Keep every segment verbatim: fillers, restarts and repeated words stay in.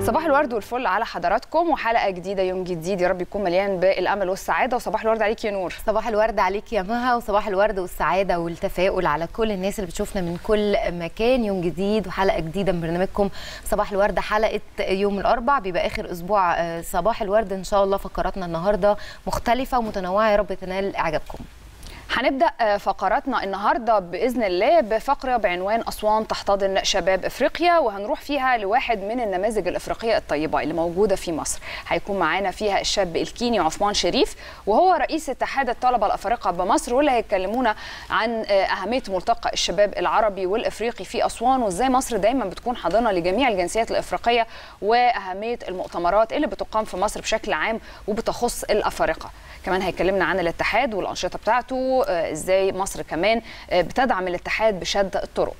صباح الورد والفل على حضراتكم، وحلقه جديده يوم جديد يا رب يكون مليان بالامل والسعاده. وصباح الورد عليك يا نور. صباح الورد عليك يا مها، وصباح الورد والسعاده والتفاؤل على كل الناس اللي بتشوفنا من كل مكان. يوم جديد وحلقه جديده من برنامجكم صباح الورد، حلقه يوم الاربعاء بيبقى اخر اسبوع صباح الورد. ان شاء الله فقراتنا النهارده مختلفه ومتنوعه، يا رب تنال اعجابكم. هنبدأ فقراتنا النهاردة بإذن الله بفقرة بعنوان أسوان تحتضن شباب إفريقيا، وهنروح فيها لواحد من النماذج الإفريقية الطيبة اللي موجودة في مصر. هيكون معانا فيها الشاب الكيني عثمان شريف، وهو رئيس اتحاد الطلبة الأفارقة بمصر، واللي هيتكلمونا عن أهمية ملتقى الشباب العربي والإفريقي في أسوان، وإزاي مصر دايما بتكون حاضنة لجميع الجنسيات الإفريقية، وأهمية المؤتمرات اللي بتقام في مصر بشكل عام وبتخص الأفارقة. كمان هيكلمنا عن الاتحاد والأنشطة بتاعته، ازاي مصر كمان بتدعم الاتحاد بشد الطرق.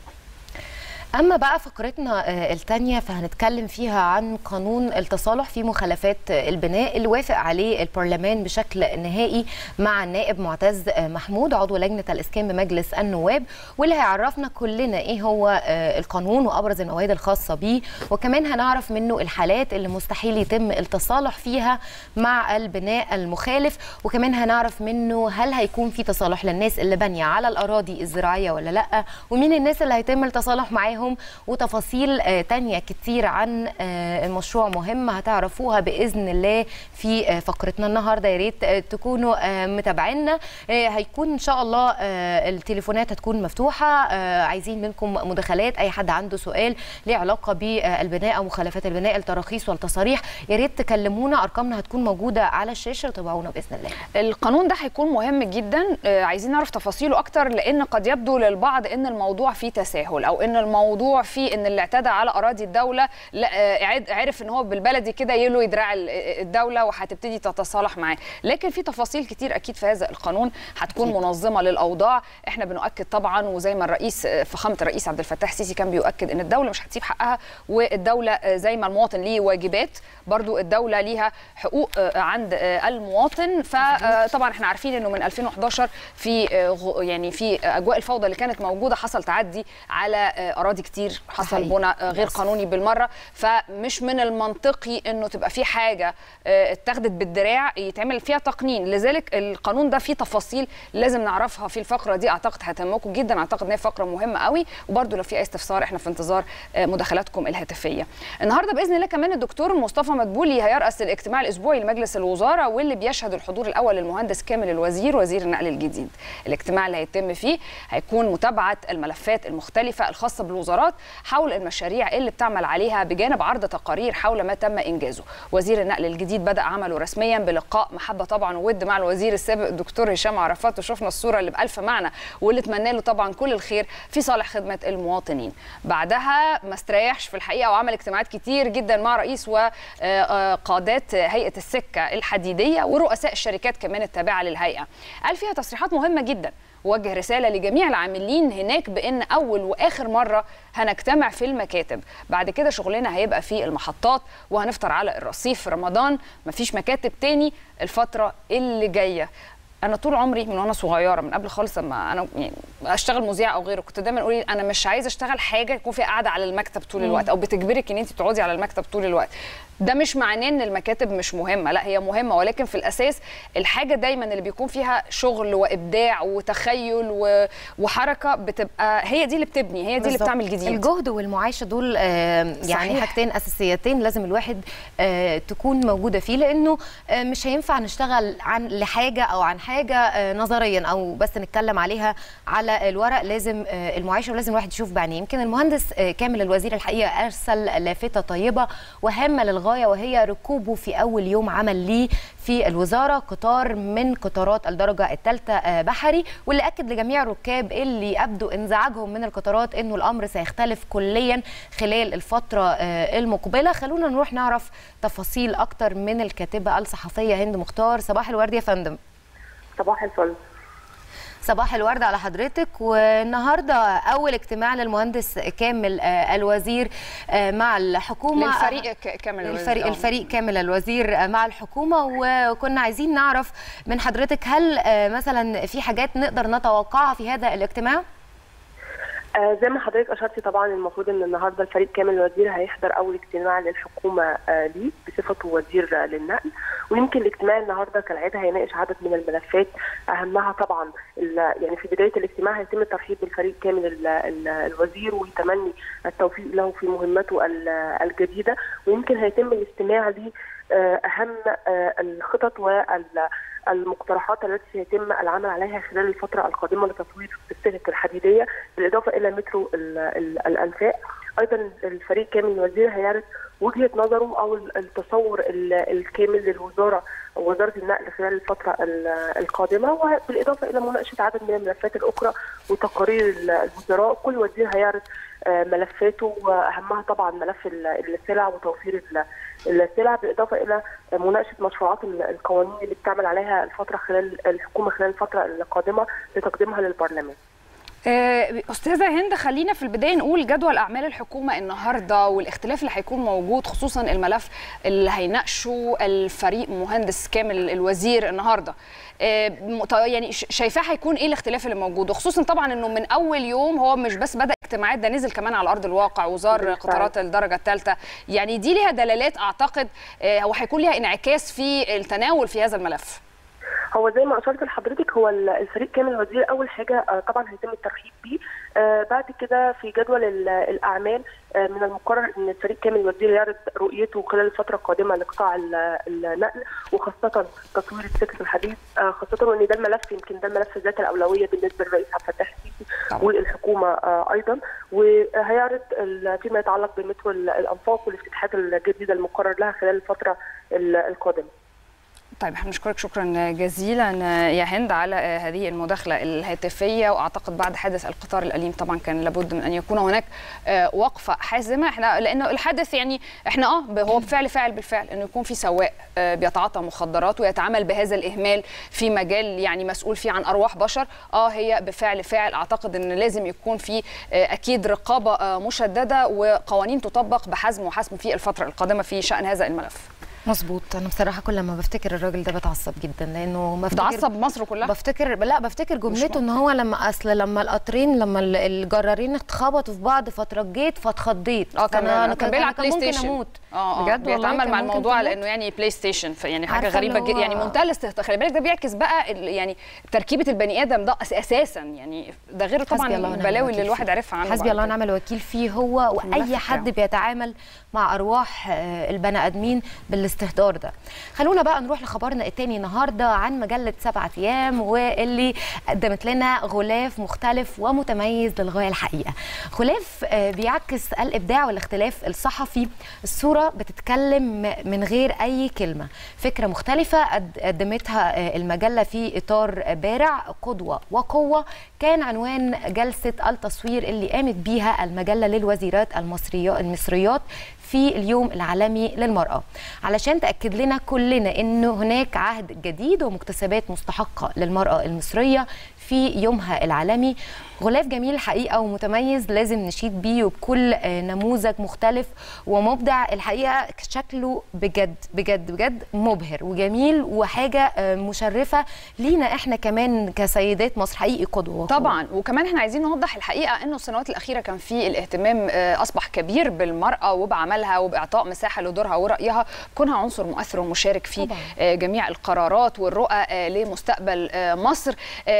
أما بقى فقرتنا الثانية فهنتكلم فيها عن قانون التصالح في مخالفات البناء اللي وافق عليه البرلمان بشكل نهائي مع النائب معتز محمود عضو لجنة الإسكان بمجلس النواب، واللي هيعرفنا كلنا إيه هو القانون وأبرز المواد الخاصة بيه، وكمان هنعرف منه الحالات اللي مستحيل يتم التصالح فيها مع البناء المخالف، وكمان هنعرف منه هل هيكون في تصالح للناس اللي بانية على الأراضي الزراعية ولا لأ، ومين الناس اللي هيتم التصالح معاهم، وتفاصيل تانية كتير عن المشروع مهم هتعرفوها بإذن الله في فقرتنا النهاردة. يا ريت تكونوا متابعينا، هيكون إن شاء الله التليفونات هتكون مفتوحة، عايزين منكم مداخلات، أي حد عنده سؤال له علاقة بالبناء أو مخالفات البناء، التراخيص والتصاريح، يا ريت تكلمونا، أرقامنا هتكون موجودة على الشاشة وتابعونا بإذن الله. القانون ده هيكون مهم جدا، عايزين نعرف تفاصيله أكتر، لأن قد يبدو للبعض إن الموضوع فيه تساهل، أو إن الموضوع موضوع في ان اللي اعتدى على اراضي الدوله عرف ان هو بالبلدي كده يلوي دراع الدوله وهتبتدي تتصالح معاه، لكن في تفاصيل كتير اكيد في هذا القانون هتكون منظمه للاوضاع. احنا بنؤكد طبعا، وزي ما الرئيس فخامه الرئيس عبد الفتاح السيسي كان بيؤكد ان الدوله مش هتسيب حقها، والدوله زي ما المواطن ليه واجبات برضو الدوله ليها حقوق عند المواطن. فطبعا احنا عارفين انه من ألفين وحداشر في يعني في اجواء الفوضى اللي كانت موجوده حصل تعدي على اراضي كتير، حصل بناء غير قانوني بالمره، فمش من المنطقي انه تبقى في حاجه اتاخدت بالدراع يتعمل فيها تقنين. لذلك القانون ده فيه تفاصيل لازم نعرفها في الفقره دي، اعتقد هتهمكم جدا، اعتقد ان هي فقره مهمه قوي، وبرده لو في اي استفسار احنا في انتظار مداخلاتكم الهاتفيه. النهارده باذن الله كمان الدكتور مصطفى مدبولي هيرأس الاجتماع الاسبوعي لمجلس الوزراء، واللي بيشهد الحضور الاول للمهندس كامل الوزير وزير النقل الجديد. الاجتماع اللي هيتم فيه هيكون متابعه الملفات المختلفه الخاصه بالوزارات حول المشاريع اللي بتعمل عليها، بجانب عرض تقارير حول ما تم انجازه. وزير النقل الجديد بدأ عمله رسميا بلقاء محبه طبعا وود مع الوزير السابق الدكتور هشام عرفات، وشفنا الصوره اللي بألف معنى، واللي اتمنى له طبعا كل الخير في صالح خدمه المواطنين. بعدها ما استريحش في الحقيقه، وعمل اجتماعات كتير جدا مع رئيس وقادات هيئه السكه الحديديه ورؤساء الشركات كمان التابعه للهيئه. قال فيها تصريحات مهمه جدا، وجه رسالة لجميع العاملين هناك بأن أول وآخر مرة هنجتمع في المكاتب، بعد كده شغلنا هيبقى في المحطات، وهنفطر على الرصيف في رمضان، مفيش مكاتب تاني الفترة اللي جاية. أنا طول عمري من وأنا صغيرة، من قبل خالص لما أنا يعني أشتغل مذيعة أو غيره، كنت دايما أقول أنا مش عايزة أشتغل حاجة يكون فيها قاعدة على المكتب طول الوقت، أو بتجبرك إن أنت تقعدي على المكتب طول الوقت. ده مش معناه ان المكاتب مش مهمه، لا هي مهمه، ولكن في الاساس الحاجه دايما اللي بيكون فيها شغل وابداع وتخيل وحركه بتبقى هي دي اللي بتبني، هي دي اللي بتعمل جديد. الجهد والمعايشه دول آه يعني حاجتين اساسيتين لازم الواحد آه تكون موجوده فيه، لانه آه مش هينفع نشتغل عن لحاجه او عن حاجه آه نظريا او بس نتكلم عليها على الورق، لازم آه المعايشه ولازم الواحد يشوف بعينيه. يمكن المهندس آه كامل الوزير الحقيقه ارسل لافته طيبه وهامه للغايه، وهي ركوبه في أول يوم عمل ليه في الوزارة قطار من قطارات الدرجة الثالثة بحري، واللي أكد لجميع الركاب اللي أبدوا انزعاجهم من القطارات إنه الأمر سيختلف كليا خلال الفترة المقبلة. خلونا نروح نعرف تفاصيل أكتر من الكاتبة الصحفية هند مختار. صباح الورد يا فندم. صباح الفل. صباح الورد على حضرتك. والنهارده اول اجتماع للمهندس كامل الوزير مع الحكومه، للفريق كامل الوزير الفريق الفريق كامل الوزير مع الحكومه، وكنا عايزين نعرف من حضرتك هل مثلا في حاجات نقدر نتوقعها في هذا الاجتماع؟ آه زي ما حضرتك اشرتي، طبعا المفروض ان النهارده الفريق كامل الوزير هيحضر اول اجتماع للحكومه آه ليه بصفته وزير آه للنقل، ويمكن الاجتماع النهارده كالعاده هيناقش عدد من الملفات، اهمها طبعا يعني في بدايه الاجتماع هيتم الترحيب بالفريق كامل ال ال الوزير وتمني التوفيق له في مهمته الجديده، ويمكن هيتم الاستماع ل اهم الخطط والمقترحات التي سيتم العمل عليها خلال الفتره القادمه لتطوير السكك الحديديه، بالاضافه الى مترو الانفاق. ايضا الفريق كامل الوزير هيعرض وجهه نظره او التصور الكامل للوزاره ووزاره النقل خلال الفتره القادمه، وبالاضافه الى مناقشه عدد من الملفات الاخرى وتقارير الوزراء. كل وزير هيعرض ملفاته، واهمها طبعا ملف السلع وتوفير السلع، بالاضافه الى مناقشه مشروعات القوانين اللي بتعمل عليها الفتره خلال الحكومه خلال الفتره القادمه لتقديمها للبرلمان. أستاذة هند، خلينا في البداية نقول جدول أعمال الحكومة النهاردة والاختلاف اللي هيكون موجود، خصوصا الملف اللي هيناقشه الفريق مهندس كامل الوزير النهاردة. يعني شايفاه هيكون إيه الاختلاف اللي موجود، وخصوصا طبعا إنه من أول يوم هو مش بس بدأ اجتماعات، ده نزل كمان على أرض الواقع وزار قطارات الدرجة الثالثة. يعني دي ليها دلالات أعتقد وهيكون ليها انعكاس في التناول في هذا الملف. هو زي ما اشرت لحضرتك، هو الفريق كامل الوزير اول حاجه طبعا هيتم الترحيب بيه. بعد كده في جدول الاعمال من المقرر ان الفريق كامل الوزير يعرض رؤيته خلال الفتره القادمه لقطاع النقل، وخاصه تطوير السكك الحديد، خاصه ان ده الملف يمكن ده الملف ذات الاولويه بالنسبه للرئيس عبد الفتاح السيسي والحكومه ايضا. وهيعرض فيما يتعلق بمترو الانفاق والافتتاحات الجديده المقرر لها خلال الفتره القادمه. طيب احنا بنشكرك شكرا جزيلا يا هند على هذه المداخله الهاتفيه، واعتقد بعد حادث القطار الاليم طبعا كان لابد من ان يكون هناك وقفه حازمه، احنا لانه الحادث يعني احنا اه هو بفعل فاعل بالفعل انه يكون في سواق بيتعاطى مخدرات ويتعامل بهذا الاهمال في مجال يعني مسؤول فيه عن ارواح بشر، اه هي بفعل فاعل. اعتقد ان لازم يكون في اكيد رقابه مشدده وقوانين تطبق بحزم وحسم في الفتره القادمه في شان هذا الملف. مظبوط. انا بصراحه كل ما بفتكر الراجل ده بتعصب جدا، لانه ما بتعصب مصر كلها. بفتكر لا بفتكر جملته ان هو لما اصل لما القطرين لما الجرارين اتخبطوا في بعض فترجيت فاتخضيت. اه كان انا كان بيلعب بلاي ستيشن اموت اه بجد بيتعامل مع الموضوع لانه يعني بلاي ستيشن، يعني حاجه غريبه جدا، يعني منتهى الاستهتار. خلي بالك ده بيعكس بقى يعني تركيبه البني ادم ده اساسا، يعني ده غير طبعا البلاوي اللي الواحد عرفها عنه. حسبي الله ونعم الوكيل فيه هو واي حد بيتعامل مع ارواح البني ادمين بالاستهتار ده. خلونا بقى نروح لخبرنا الثاني النهارده عن مجله سبعة ايام، واللي قدمت لنا غلاف مختلف ومتميز للغايه الحقيقه. غلاف بيعكس الابداع والاختلاف الصحفي، الصوره بتتكلم من غير اي كلمه، فكره مختلفه قدمتها المجله في اطار بارع قدوه وقوه، كان عنوان جلسه التصوير اللي قامت بيها المجله للوزيرات المصريات المصريات في اليوم العالمي للمرأة، علشان تأكد لنا كلنا إنه هناك عهد جديد ومكتسبات مستحقة للمرأة المصرية في يومها العالمي. غلاف جميل الحقيقة ومتميز، لازم نشيد بيه وبكل نموذج مختلف ومبدع الحقيقة. شكله بجد بجد بجد مبهر وجميل وحاجة مشرفة لينا احنا كمان كسيدات مصر، حقيقي قدوة طبعا. وكمان احنا عايزين نوضح الحقيقة انه السنوات الأخيرة كان في الاهتمام اصبح كبير بالمرأة وبعملها وبإعطاء مساحة لدورها ورأيها، كونها عنصر مؤثر ومشارك في طبعا جميع القرارات والرؤى لمستقبل مصر.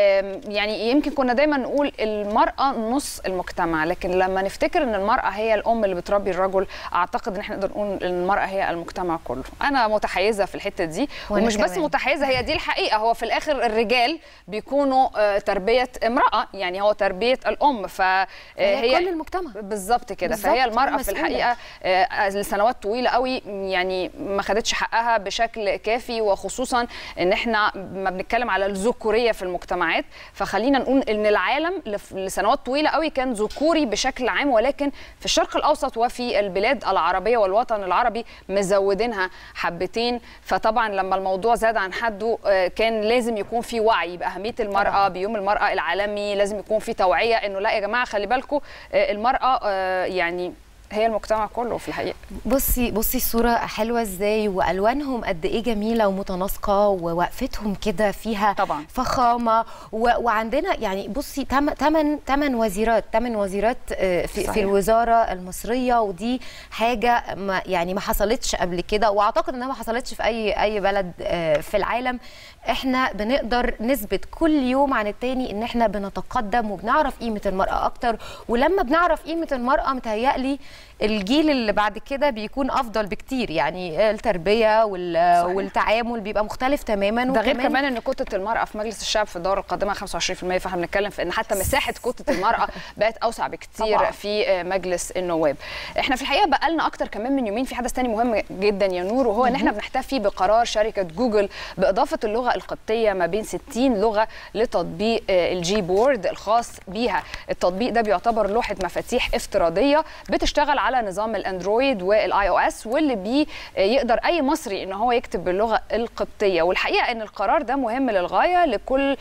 يعني يمكن كنا دايما نقول المرأة نص المجتمع، لكن لما نفتكر ان المرأة هي الأم اللي بتربي الرجل، اعتقد ان احنا نقدر نقول ان المرأة هي المجتمع كله. انا متحيزة في الحتة دي، ومش بس متحيزة، هي دي الحقيقة. هو في الآخر الرجال بيكونوا تربية امرأة، يعني هو تربية الأم، فهي كل المجتمع بالظبط كده. فهي المرأة في الحقيقة لسنوات طويلة قوي يعني ما خدتش حقها بشكل كافي، وخصوصا ان احنا ما بنتكلم على الذكورية في المجتمعات، فخلينا نقول ان العالم لسنوات طويله قوي كان ذكوري بشكل عام، ولكن في الشرق الاوسط وفي البلاد العربيه والوطن العربي مزودينها حبتين. فطبعا لما الموضوع زاد عن حده كان لازم يكون في وعي باهميه المراه، بيوم المراه العالمي لازم يكون في توعيه انه لا يا جماعه خلي بالكم المراه يعني هي المجتمع كله في الحقيقه. بصي بصي الصوره حلوه ازاي، والوانهم قد ايه جميله ومتناسقه، ووقفتهم كده فيها طبعا فخامه، وعندنا يعني بصي ثمان ثمان وزيرات ثمان وزيرات في, في الوزاره المصريه، ودي حاجه ما يعني ما حصلتش قبل كده، واعتقد انها ما حصلتش في اي اي بلد في العالم. احنا بنقدر نثبت كل يوم عن التاني ان احنا بنتقدم وبنعرف قيمه المراه اكتر، ولما بنعرف قيمه المراه متهيألي الجيل اللي بعد كده بيكون افضل بكتير، يعني التربيه والتعامل بيبقى مختلف تماما. ده غير كمان ان كوتة المراه في مجلس الشعب في الدوره القادمه خمسة وعشرين بالمية، فاحنا بنتكلم في ان حتى مساحه كوتة المراه بقت اوسع بكتير طبعا في مجلس النواب. احنا في الحقيقه بقى لنا اكتر كمان من يومين في حدث تاني مهم جدا يا نور، وهو ان احنا بنحتفي بقرار شركه جوجل باضافه اللغه القبطيه ما بين ستين لغه لتطبيق الجي بورد الخاص بيها. التطبيق ده بيعتبر لوحه مفاتيح افتراضيه بتشتغل على نظام الاندرويد والاي او اس، واللي بيه يقدر اي مصري ان هو يكتب باللغه القبطيه. والحقيقه ان القرار ده مهم للغايه لكل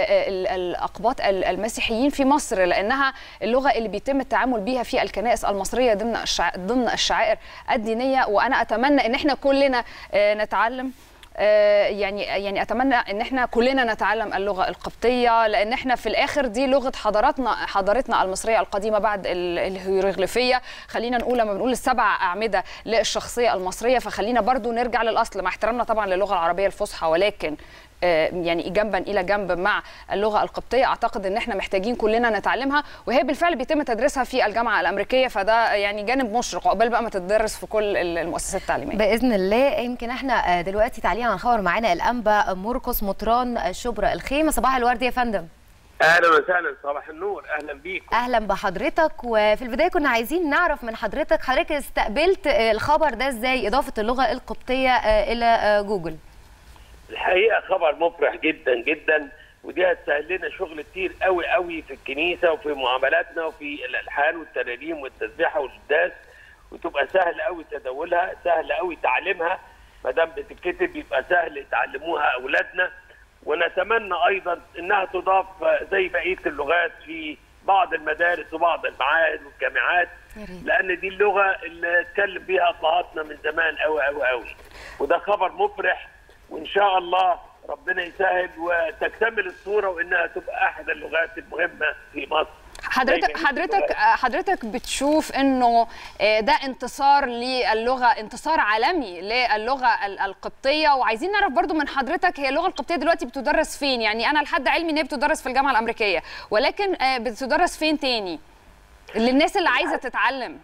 الاقباط المسيحيين في مصر، لانها اللغه اللي بيتم التعامل بيها في الكنائس المصريه ضمن ضمن الشعائر الدينيه. وانا اتمنى ان احنا كلنا نتعلم يعني يعني اتمنى ان احنا كلنا نتعلم اللغه القبطيه، لان احنا في الاخر دي لغه حضارتنا حضارتنا المصريه القديمه بعد الهيروغليفيه. خلينا نقول لما بنقول السبع اعمده للشخصيه المصريه، فخلينا برضو نرجع للاصل مع احترامنا طبعا للغه العربيه الفصحى، ولكن يعني جنبا الى جنب مع اللغه القبطيه اعتقد ان احنا محتاجين كلنا نتعلمها، وهي بالفعل بيتم تدريسها في الجامعه الامريكيه، فده يعني جانب مشرق عقبال بقى ما تتدرس في كل المؤسسات التعليميه باذن الله. يمكن احنا دلوقتي تعليقا عن خبر معانا الانبا مرقس مطران شبرا الخيمه. صباح الورد يا فندم. اهلا وسهلا، صباح النور، اهلا بيك. اهلا بحضرتك. وفي البدايه كنا عايزين نعرف من حضرتك، حضرتك استقبلت الخبر ده ازاي، اضافه اللغه القبطيه الى جوجل؟ الحقيقه خبر مفرح جدا جدا، ودي هتسهل لنا شغل كتير قوي قوي في الكنيسه وفي معاملاتنا وفي الالحان والترانيم والتسبيحه والقداس، وتبقى سهل قوي تداولها، سهل قوي تعليمها، ما دام بتتكتب يبقى سهل يتعلموها اولادنا. ونتمنى ايضا انها تضاف زي بقيه اللغات في بعض المدارس وبعض المعاهد والجامعات، لان دي اللغه اللي اتكلم بيها ابهاتنا من زمان قوي قوي قوي. وده خبر مفرح، وان شاء الله ربنا يسهل وتكتمل الصوره وانها تبقى احد اللغات المهمه في مصر. حضرتك حضرتك حضرتك بتشوف انه ده انتصار للغه، انتصار عالمي للغه القبطيه، وعايزين نعرف برضو من حضرتك هي اللغه القبطيه دلوقتي بتدرس فين؟ يعني انا لحد علمي ان هي بتدرس في الجامعه الامريكيه، ولكن بتدرس فين تاني للناس اللي عايزه تتعلم؟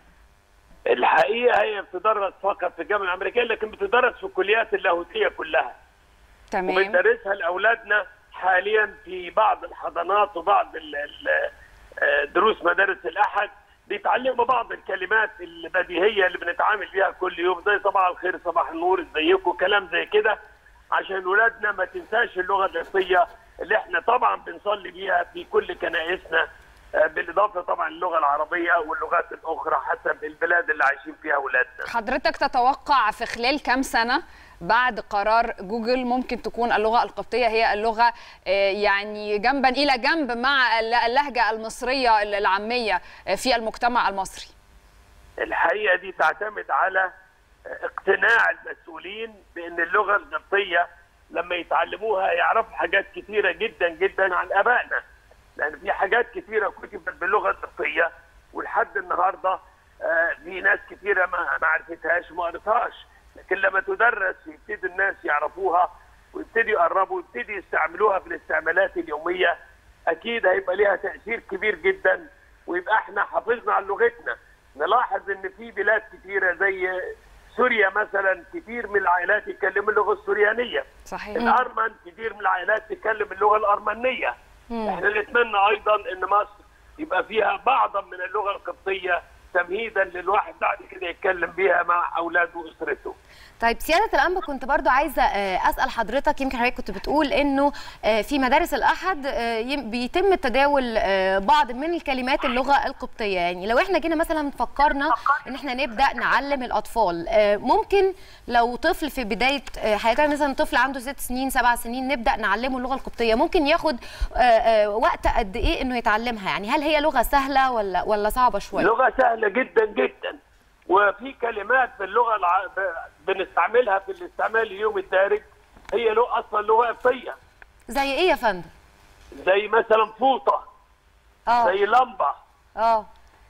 الحقيقه هي بتدرس فقط في الجامعه الامريكيه، لكن بتدرس في الكليات اللاهوتيه كلها. تمام. وبندرسها لاولادنا حاليا في بعض الحضانات وبعض ال ال دروس مدارس الاحد، بيتعلموا بعض الكلمات البديهيه اللي بنتعامل بيها كل يوم، زي صباح الخير، صباح النور، ازيكم، كلام زي كده، عشان ولادنا ما تنساش اللغه القبطيه اللي احنا طبعا بنصلي بيها في كل كنائسنا، بالاضافه طبعا للغه العربيه واللغات الاخرى حسب البلاد اللي عايشين فيها ولادنا. حضرتك تتوقع في خلال كام سنه بعد قرار جوجل ممكن تكون اللغة القبطية هي اللغة يعني جنبا إلى جنب مع اللهجة المصرية العامية في المجتمع المصري؟ الحقيقة دي تعتمد على اقتناع المسؤولين بأن اللغة القبطية لما يتعلموها يعرفوا حاجات كثيرة جدا جدا عن آبائنا، لأن في حاجات كثيرة كتبت باللغة القبطية ولحد النهاردة في ناس كثيرة ما عرفتهاش وما قرتهاش، لكن لما تدرس يبتدي الناس يعرفوها ويبتدي يقربوا ويبتدي يستعملوها في الاستعمالات اليوميه، اكيد هيبقى ليها تاثير كبير جدا، ويبقى احنا حافظنا على لغتنا. نلاحظ ان في بلاد كثيره زي سوريا مثلا كثير من العائلات يتكلموا اللغه السوريانيه. صحيح. الارمن كثير من العائلات تتكلم اللغه الارمنيه. مم. احنا نتمنى ايضا ان مصر يبقى فيها بعضا من اللغه القبطيه تمهيدا للواحد بعد كده يتكلم بيها مع اولاده واسرته. طيب سياده الانبا، كنت برضو عايزه اسال حضرتك، يمكن حضرتك كنت بتقول انه في مدارس الاحد بيتم تداول بعض من الكلمات اللغه القبطيه، يعني لو احنا جينا مثلا فكرنا ان احنا نبدا نعلم الاطفال، ممكن لو طفل في بدايه حياته مثلا طفل عنده ست سنين سبع سنين نبدا نعلمه اللغه القبطيه، ممكن ياخد وقت قد ايه انه يتعلمها؟ يعني هل هي لغه سهله ولا ولا صعبه شويه؟ لغه سهله جدا جدا، وفي كلمات في اللغه الع... بنستعملها في الاستعمال اليومي الدارج هي له اصلا لغه قبطيه. زي ايه يا فندم؟ زي مثلا فوطه، اه زي لمبه. اه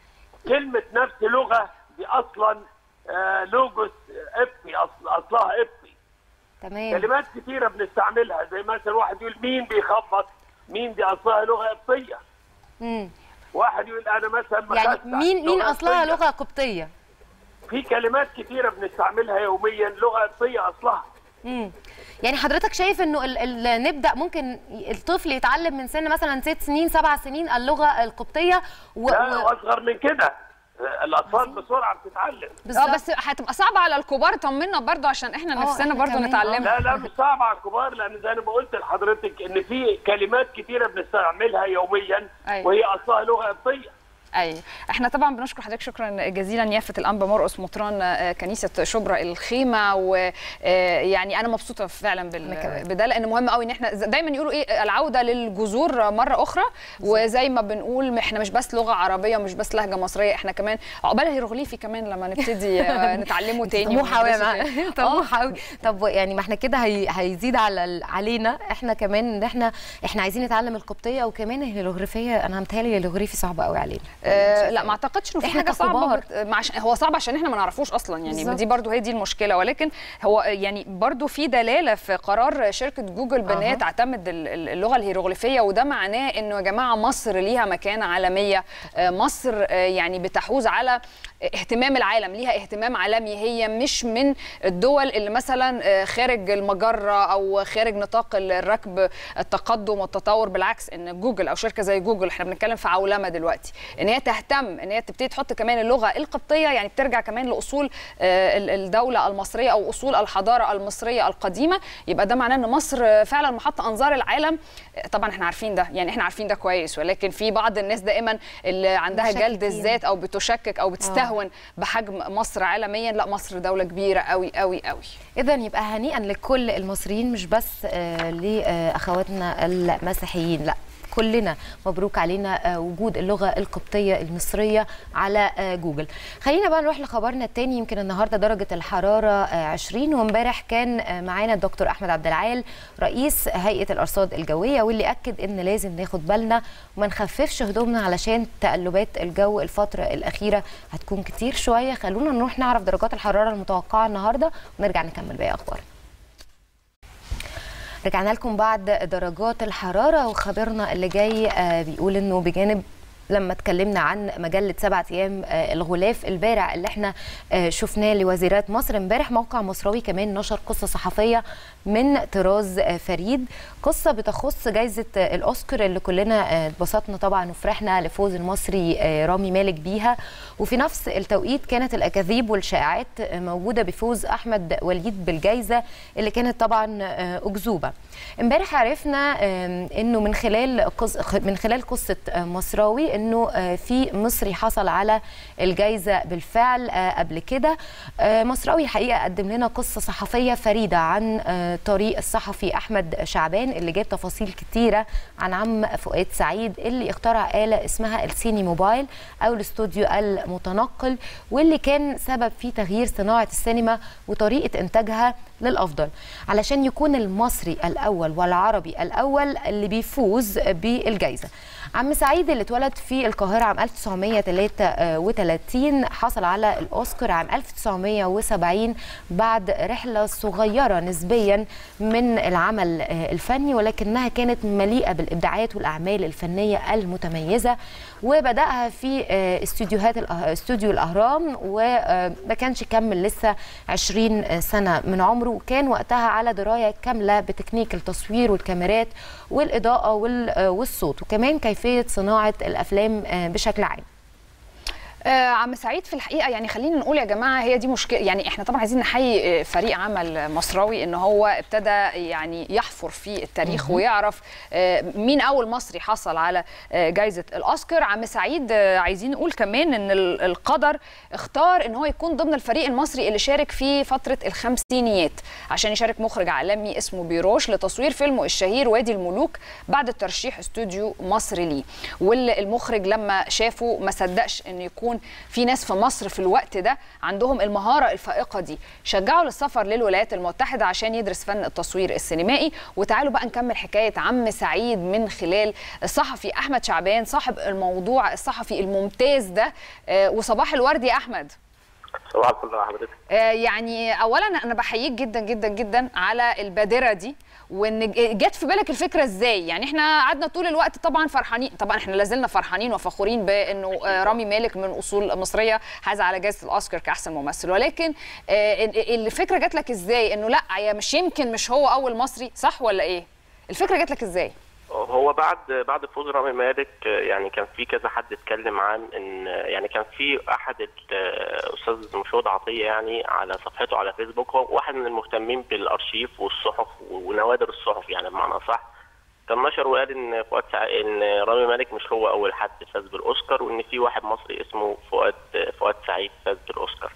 كلمه نفس لغه دي اصلا آه لوجوس قبطي، أصل... اصلها قبطي. تمام. كلمات كثيره بنستعملها، زي مثلا واحد يقول مين بيخبط، مين دي اصلها لغه قبطيه. امم واحد يقول انا مثلا يعني مين مين اصلها لغه قبطيه؟ في كلمات كثيره بنستعملها يوميا لغه قبطيه اصلها. امم يعني حضرتك شايف انه ال ال نبدا ممكن الطفل يتعلم من سن مثلا ست سنين سبع سنين اللغه القبطيه و... لا واصغر من كده، الاطفال بسرعه بتتعلم. اه بس هتبقى صعبه على الكبار، طمنا برضو عشان احنا نفسنا برضو نتعلمها. لا لا مش صعبه على الكبار، لان زي ما قلت لحضرتك ان في كلمات كثيره بنستعملها يوميا. أيوة. وهي اصلها لغه قبطيه. اي احنا طبعا بنشكر حضرتك شكرا جزيلا يافت الانبا مرقس مطران كنيسه شبرا الخيمه. ويعني انا مبسوطه فعلا بده، لان مهم قوي ان احنا دايما يقولوا ايه العوده للجذور مره اخرى. وزي ما بنقول احنا مش بس لغه عربيه ومش بس لهجه مصريه، احنا كمان عقبال هيروغليفي كمان لما نبتدي نتعلمه تاني. طموح قوي طموح قوي. طب يعني ما احنا كده هي هيزيد على علينا احنا كمان ان احنا احنا عايزين نتعلم القبطيه وكمان الهيروغليفيه. انا متهيألي الهيروغليفي صعب قوي علينا. أه لا ما اعتقدش انه في حاجه صعبه بت... هو صعب عشان احنا ما نعرفوش اصلا يعني بالزبط. دي برضو هي دي المشكله. ولكن هو يعني برضو في دلاله في قرار شركه جوجل بان هي تعتمد اللغه الهيروغليفيه، وده معناه انه يا جماعه مصر ليها مكانه عالميه. مصر يعني بتحوز على اهتمام العالم، ليها اهتمام عالمي. هي مش من الدول اللي مثلا خارج المجره او خارج نطاق الركب التقدم والتطور. بالعكس ان جوجل او شركه زي جوجل احنا بنتكلم في عولمه دلوقتي، ان هي تهتم ان هي تبتدي تحط كمان اللغه القبطيه، يعني بترجع كمان لاصول الدوله المصريه او اصول الحضاره المصريه القديمه. يبقى ده معناه ان مصر فعلا محط انظار العالم. طبعا احنا عارفين ده، يعني احنا عارفين ده كويس، ولكن في بعض الناس دائما اللي عندها جلد الذات او بتشكك او بتستهون بحجم مصر عالميا. لا مصر دوله كبيره قوي قوي قوي. اذا يبقى هنيئا لكل المصريين مش بس لاخواتنا المسيحيين، لا كلنا مبروك علينا وجود اللغه القبطيه المصريه على جوجل. خلينا بقى نروح لخبرنا الثاني. يمكن النهارده درجه الحراره عشرين، وامبارح كان معانا الدكتور احمد عبد العال رئيس هيئه الارصاد الجويه، واللي اكد ان لازم ناخد بالنا وما نخففش هدومنا علشان تقلبات الجو الفتره الاخيره هتكون كتير شويه. خلونا نروح نعرف درجات الحراره المتوقعه النهارده ونرجع نكمل باقي اخبار. رجعنا لكم بعد درجات الحرارة، وخبرنا اللي جاي بيقول انه بجانب لما اتكلمنا عن مجله سبعة ايام الغلاف البارع اللي احنا شفناه لوزيرات مصر، امبارح موقع مصراوي كمان نشر قصه صحفيه من طراز فريد، قصه بتخص جائزه الاوسكار اللي كلنا اتبسطنا طبعا وفرحنا لفوز المصري رامي مالك بيها. وفي نفس التوقيت كانت الاكاذيب والشائعات موجوده بفوز احمد وليد بالجائزه اللي كانت طبعا اكذوبه. امبارح عرفنا انه من خلال قص... من خلال قصه مصراوي انه في مصري حصل على الجائزه بالفعل قبل كده. مصراوي حقيقه قدم لنا قصه صحفيه فريده عن طريق الصحفي احمد شعبان اللي جاب تفاصيل كتيره عن عم فؤاد سعيد اللي اخترع آلة اسمها السيني موبايل او الاستوديو المتنقل، واللي كان سبب في تغيير صناعه السينما وطريقه انتاجها للافضل علشان يكون المصري الاول والعربي الاول اللي بيفوز بالجائزه. عم سعيد اللي اتولد في القاهره عام ألف وتسعمائة وثلاثة وثلاثين حصل على الاوسكار عام ألف وتسعمائة وسبعين بعد رحله صغيره نسبيا من العمل الفني، ولكنها كانت مليئه بالابداعات والاعمال الفنيه المتميزه، وبداها في استوديوهات استوديو الاهرام وما كانش كمل لسه عشرين سنه من عمره، وكان وقتها على درايه كامله بتكنيك التصوير والكاميرات والاضاءه والصوت وكمان كيفيه صناعه الافلام بشكل عام. آه عم سعيد في الحقيقه يعني خلينا نقول يا جماعه هي دي مشكله، يعني احنا طبعا عايزين نحيي فريق عمل مصراوي ان هو ابتدى يعني يحفر في التاريخ ويعرف آه مين اول مصري حصل على آه جائزه الاوسكار. عم سعيد آه عايزين نقول كمان ان القدر اختار ان هو يكون ضمن الفريق المصري اللي شارك في فتره الخمسينيات عشان يشارك مخرج عالمي اسمه بيروش لتصوير فيلمه الشهير وادي الملوك بعد ترشيح استوديو مصري ليه، والمخرج لما شافه ما صدقش ان يكون يكون في ناس في مصر في الوقت ده عندهم المهاره الفائقه دي، شجعوا للسفر للولايات المتحده عشان يدرس فن التصوير السينمائي. وتعالوا بقى نكمل حكايه عم سعيد من خلال الصحفي احمد شعبان صاحب الموضوع الصحفي الممتاز ده. وصباح الورد يا احمد. صباح الفل يا حضرتك. يعني اولا انا بحييك جدا جدا جدا على البادره دي، وان جت في بالك الفكره ازاي؟ يعني احنا قعدنا طول الوقت طبعا فرحانين، طبعا احنا لازلنا فرحانين وفخورين بانه رامي مالك من اصول مصريه حاز على جائزه الاوسكار كاحسن ممثل، ولكن الفكره جت لك ازاي؟ انه لا يا مش يمكن مش هو اول مصري، صح ولا ايه؟ الفكره جت لك ازاي؟ هو بعد بعد فوز رامي مالك يعني كان في كذا حد اتكلم عن ان يعني كان في احد الاستاذ مشهود عطيه يعني على صفحته على فيسبوك، هو واحد من المهتمين بالارشيف والصحف ونوادر الصحف يعني بمعنى صح، كان نشر وقال ان فؤاد سع... ان رامي مالك مش هو اول حد فاز بالاوسكار، وان في واحد مصري اسمه فؤاد فؤاد سعيد فاز بالاوسكار.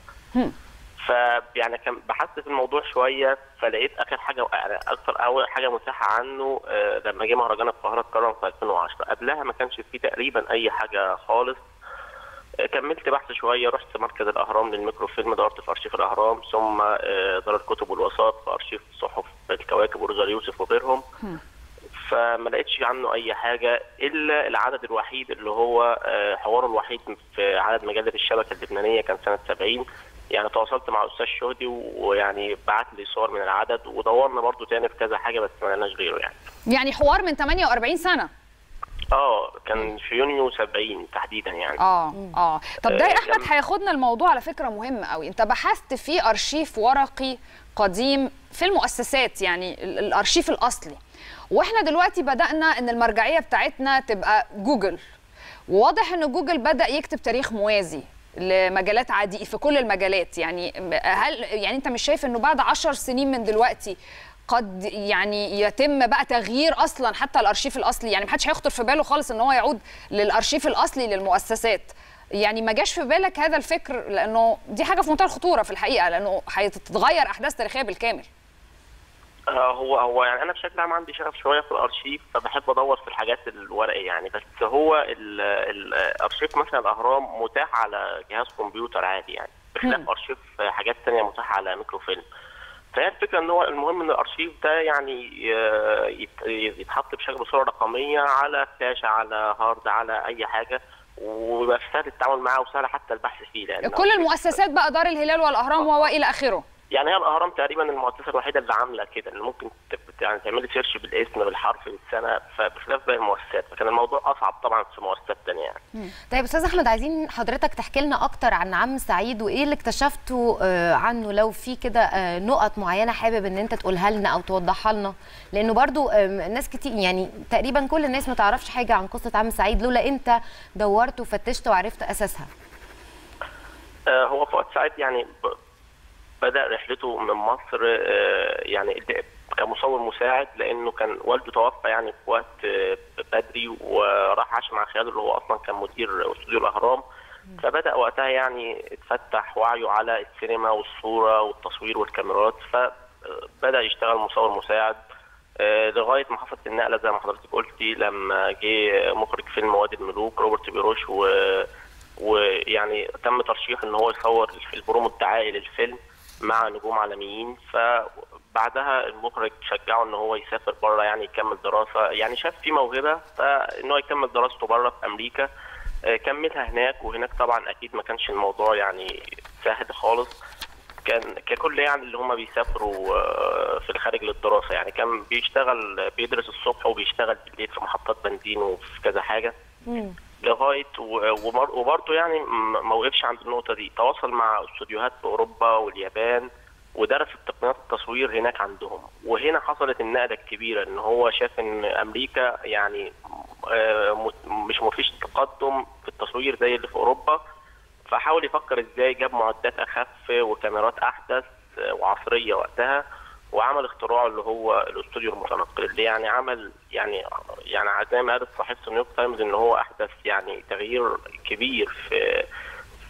فيعني كان بحثت في الموضوع شويه، فلقيت اخر حاجه اكثر اول حاجه متاحه عنه لما جه مهرجان القاهره اتكرم في ألفين وعشرة، قبلها ما كانش فيه تقريبا اي حاجه خالص. كملت بحث شويه، رحت مركز الاهرام للميكروفيلم، دورت في ارشيف الاهرام، ثم دار الكتب والوساط في ارشيف الصحف الكواكب ورزال يوسف وغيرهم، فما لقيتش عنه اي حاجه الا العدد الوحيد اللي هو حواره الوحيد في عدد مجله الشبكه اللبنانيه كان سنه سبعين. يعني تواصلت مع الاستاذ شهدي ويعني بعت لي صور من العدد، ودورنا برضو تاني في كذا حاجه بس ما لقيناش غيره يعني. يعني حوار من ثمانية وأربعين سنه. اه كان في يونيو سبعين تحديدا يعني. اه اه طب ده يا احمد هياخدنا الموضوع على فكره مهم قوي. انت بحثت في ارشيف ورقي قديم في المؤسسات، يعني الارشيف الاصلي، واحنا دلوقتي بدانا ان المرجعيه بتاعتنا تبقى جوجل، وواضح ان جوجل بدا يكتب تاريخ موازي لمجالات عادية في كل المجالات. يعني هل يعني انت مش شايف انه بعد عشر سنين من دلوقتي قد يعني يتم بقى تغيير اصلا حتى الارشيف الاصلي؟ يعني محدش هيخطر في باله خالص ان هو يعود للارشيف الاصلي للمؤسسات. يعني ما جاش في بالك هذا الفكر؟ لانه دي حاجه في منتهى الخطوره في الحقيقه، لانه هيتغير احداث تاريخيه بالكامل. هو هو يعني انا بشكل عام عندي شغف شويه في الارشيف، فبحب ادور في الحاجات الورقيه يعني، بس هو الارشيف مثلا الاهرام متاح على جهاز كمبيوتر عادي يعني، بخلاف ارشيف حاجات ثانيه متاحه على ميكروفيلم. فهي الفكره ان هو المهم ان الارشيف ده يعني يتحط بشكل بصوره رقميه على فلاشه على هارد على اي حاجه، ويبقى سهل التعامل معاه وسهل حتى البحث فيه. لان كل المؤسسات بقى دار الهلال والاهرام والى اخره، يعني هي الاهرام تقريبا المؤسسه الوحيده اللي عامله كده، اللي ممكن يعني تعملي سيرش بالاسم بالحرف بالسنه، فبخلاف باقي المؤسسات، فكان الموضوع اصعب طبعا في مؤسسات ثانيه يعني. طيب استاذ احمد، عايزين حضرتك تحكي لنا اكتر عن عم سعيد وايه اللي اكتشفته عنه، لو في كده نقط معينه حابب ان انت تقولها لنا او توضحها لنا، لانه برضو ناس كتير يعني تقريبا كل الناس ما تعرفش حاجه عن قصه عم سعيد لولا انت دورت وفتشت وعرفت اساسها. هو فؤاد سعيد يعني بدأ رحلته من مصر يعني كمصور مساعد، لأنه كان والده توفى يعني في وقت بدري، وراح عاش مع خاله اللي هو أصلا كان مدير استوديو الأهرام. فبدأ وقتها يعني اتفتح وعيه على السينما والصورة والتصوير والكاميرات، فبدأ يشتغل مصور مساعد لغاية ما حصلت النقلة زي ما حضرتك قلتي، لما جه مخرج فيلم وادي الملوك روبرت بيروش، و ويعني تم ترشيح ان هو يصور البرومو الدعائي للفيلم مع نجوم عالميين. فبعدها المخرج شجعه ان هو يسافر بره يعني يكمل دراسه، يعني شاف في موهبه فان هو يكمل دراسته بره في امريكا، كملها هناك. وهناك طبعا اكيد ما كانش الموضوع يعني سهل خالص، كان ككل يعني اللي هم بيسافروا في الخارج للدراسه يعني، كان بيشتغل بيدرس الصبح وبيشتغل بالليل في محطات بنزين وفي كذا حاجه لغايه، وبرضه يعني ما وقفش عند النقطه دي، تواصل مع استوديوهات في اوروبا واليابان ودرس تقنيات التصوير هناك عندهم. وهنا حصلت النقله الكبيره، ان هو شاف ان امريكا يعني مش مفيش تقدم في التصوير زي اللي في اوروبا، فحاول يفكر ازاي، جاب معدات اخف وكاميرات احدث وعصريه وقتها، وعمل اختراعه اللي هو الاستوديو المتنقل، اللي يعني عمل يعني يعني زي ما قالت صحيفه نيويورك تايمز ان هو احدث يعني تغيير كبير في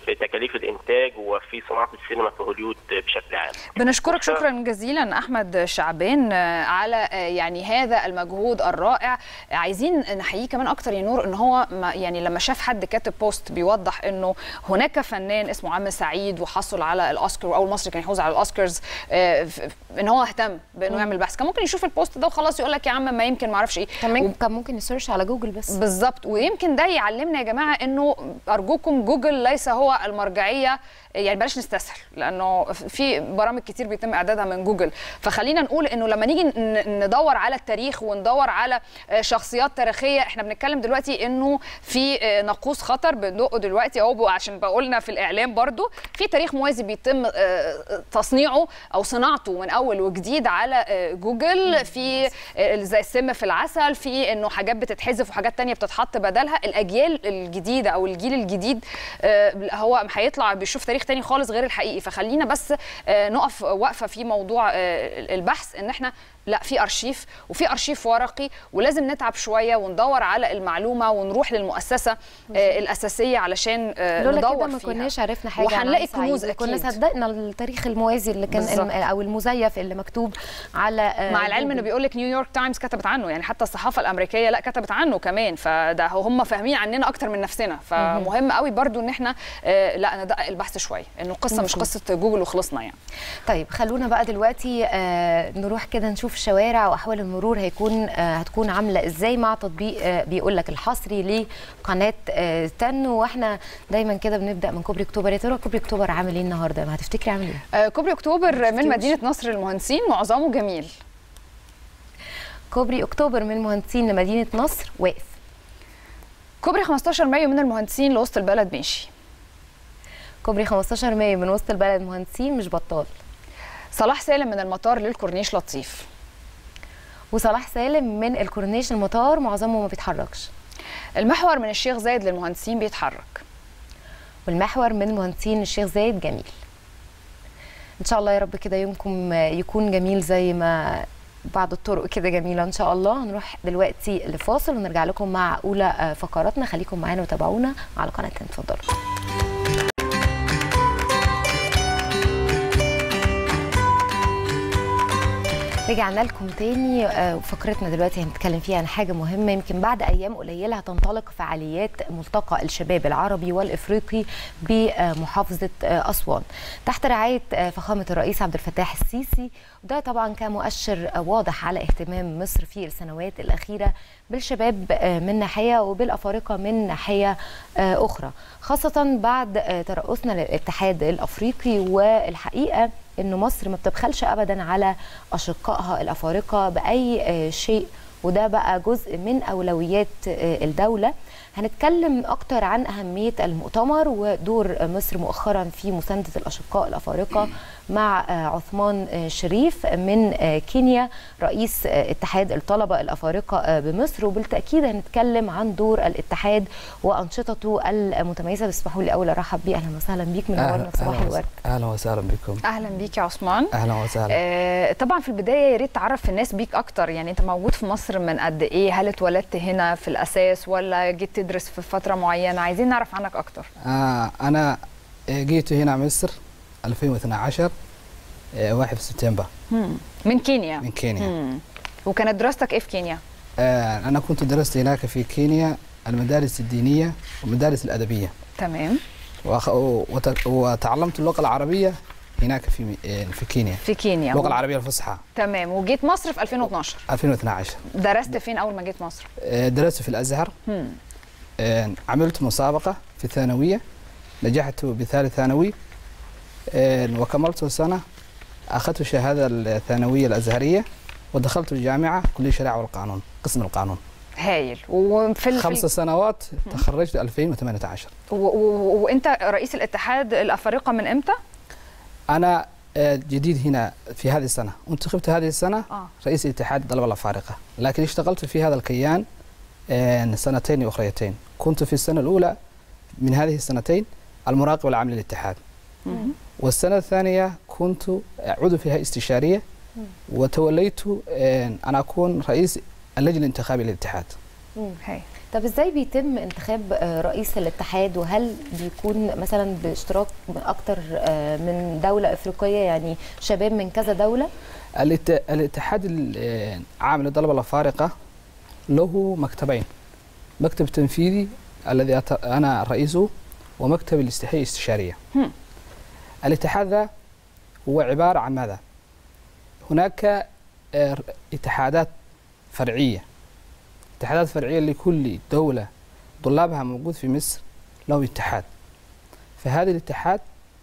في تكاليف الانتاج وفي صناعه السينما في هوليود بشكل عام. بنشكرك شكرا جزيلا احمد شعبان على يعني هذا المجهود الرائع. عايزين نحييه كمان اكتر يا نور ان هو يعني لما شاف حد كاتب بوست بيوضح انه هناك فنان اسمه عم سعيد وحصل على الاوسكار واول مصري كان يحوز على الاوسكارز، ان هو اهتم بانه يعمل بحث. كان ممكن يشوف البوست ده وخلاص يقول لك يا عم ما يمكن ما اعرفش ايه، كان كان ممكن يسيرش على جوجل بس. بالظبط. ويمكن ده يعلمنا يا جماعه انه ارجوكم جوجل ليس هو المرجعيه، يعني بلاش نستسهل لانه في برامج كتير بيتم اعدادها من جوجل. فخلينا نقول انه لما نيجي ندور على التاريخ وندور على شخصيات تاريخيه، احنا بنتكلم دلوقتي انه في ناقوس خطر بندقه دلوقتي اهو، عشان بقولنا في الاعلام برضو في تاريخ موازي بيتم تصنيعه او صناعته من اول وجديد على جوجل، في زي السم في العسل، في انه حاجات بتتحذف وحاجات تانية بتتحط بدلها. الاجيال الجديده او الجيل الجديد هو هيطلع بيشوف تاريخ تاني خالص غير الحقيقي. فخلينا بس نقف وقفه في موضوع البحث، ان احنا لا في ارشيف وفي ارشيف ورقي، ولازم نتعب شويه وندور على المعلومه ونروح للمؤسسه الاساسيه علشان ندور كده ما كناش عرفنا حاجه وهنلاقي كنوز اكيد. كنا صدقنا التاريخ الموازي اللي كان بالزبط. او المزيف اللي مكتوب على مع العلم انه بيقول لك نيويورك تايمز كتبت عنه، يعني حتى الصحافه الامريكيه لا كتبت عنه كمان، فده هم فاهمين عننا اكتر من نفسنا. فمهم قوي برضو ان احنا لا ندقق البحث شويه، انه القصه مش قصه جوجل وخلصنا يعني. طيب خلونا بقى دلوقتي نروح كده نشوف الشوارع واحوال المرور هيكون هتكون عامله ازاي مع تطبيق بيقول لك الحصري لقناه تن. واحنا دايما كده بنبدا من كوبري اكتوبر. يا ترى كوبري اكتوبر عامل ايه النهارده؟ ما هتفتكري عامل ايه؟ آه كوبري اكتوبر من مدينه نصر للمهندسين معظمه جميل. كوبري اكتوبر من المهندسين لمدينه نصر واقف. كوبري خمستاشر مايو من المهندسين لوسط البلد ماشي. كوبري خمستاشر مايو من وسط البلد مهندسين مش بطال. صلاح سالم من المطار للكورنيش لطيف. وصلاح سالم من الكورنيش المطار معظمه ما بيتحركش. المحور من الشيخ زايد للمهندسين بيتحرك. والمحور من المهندسين للشيخ زايد جميل. ان شاء الله يا رب كده يومكم يكون جميل زي ما بعض الطرق كده جميله ان شاء الله. هنروح دلوقتي لفاصل ونرجع لكم مع اولى فقراتنا. خليكم معانا وتابعونا على قناه تن. اتفضلوا. رجعنا لكم تاني. فقرتنا دلوقتي هنتكلم فيها عن حاجه مهمه. يمكن بعد ايام قليله هتنطلق فعاليات ملتقى الشباب العربي والافريقي بمحافظه اسوان تحت رعايه فخامه الرئيس عبد الفتاح السيسي. وده طبعا كان مؤشر واضح على اهتمام مصر في السنوات الاخيره بالشباب من ناحيه وبالافارقه من ناحيه اخرى، خاصه بعد ترأسنا للاتحاد الافريقي. والحقيقه إنه مصر ما بتبخلش أبدا على أشقائها الأفارقة بأي شيء، وده بقى جزء من أولويات الدولة. هنتكلم أكتر عن أهمية المؤتمر ودور مصر مؤخرا في مساندة الأشقاء الأفارقة مع عثمان شريف من كينيا رئيس اتحاد الطلبة الأفارقة بمصر. وبالتأكيد هنتكلم عن دور الاتحاد وأنشطته المتميزة. بس اسمحوا لي أول أرحب بيه. أهلا وسهلا بيك من نورنا صباح الورد. أهلا وسهلا بكم. أهلا بيك يا عثمان. أهلا وسهلا. آه طبعا في البداية يا ريت تعرف الناس بيك أكتر. يعني أنت موجود في مصر من قد إيه؟ هل اتولدت هنا في الأساس ولا جيت تدرس في فترة معينة؟ عايزين نعرف عنك أكتر. آه أنا جيت هنا مصر ألفين واثني عشر واحد سبتمبر. من كينيا. من كينيا. مم. وكانت دراستك ايه في كينيا؟ آه انا كنت درست هناك في كينيا المدارس الدينيه والمدارس الادبيه. تمام. وأخ... وت... وتعلمت اللغه العربيه هناك في في كينيا. في كينيا اللغه العربيه الفصحى. تمام. وجيت مصر في ألفين واثناشر. ألفين واثني عشر. درست فين اول ما جيت مصر؟ آه درست في الازهر. مم. آه عملت مسابقه في الثانويه، نجحت بثالث ثانوي. آه وكملت سنه، اخذت الشهاده الثانويه الازهريه ودخلت الجامعه كليه الشريعه والقانون قسم القانون. هايل. وفي خمس سنوات تخرجت ألفين وثمانية عشر. وانت رئيس الاتحاد الافارقه من امتى؟ انا جديد هنا في هذه السنه، انتخبت هذه السنه آه. رئيس اتحاد الطلبه الافارقه، لكن اشتغلت في هذا الكيان سنتين اخريتين. كنت في السنه الاولى من هذه السنتين المراقب العام للاتحاد. مم. والسنه الثانيه كنت عضو في هيئه استشاريه، وتوليت ان اكون رئيس اللجنه الانتخابيه للاتحاد. هاي. طب ازاي بيتم انتخاب رئيس الاتحاد، وهل بيكون مثلا باشتراك من اكتر من دوله افريقيه، يعني شباب من كذا دوله؟ الاتحاد العام للطلبه الافارقه له مكتبين، مكتب تنفيذي الذي انا رئيسه ومكتب الاستحياء الاستشاريه. الاتحاد ذا هو عباره عن ماذا؟ هناك اتحادات فرعيه، اتحادات فرعيه لكل دوله طلابها موجود في مصر له اتحاد. فهذا الاتحاد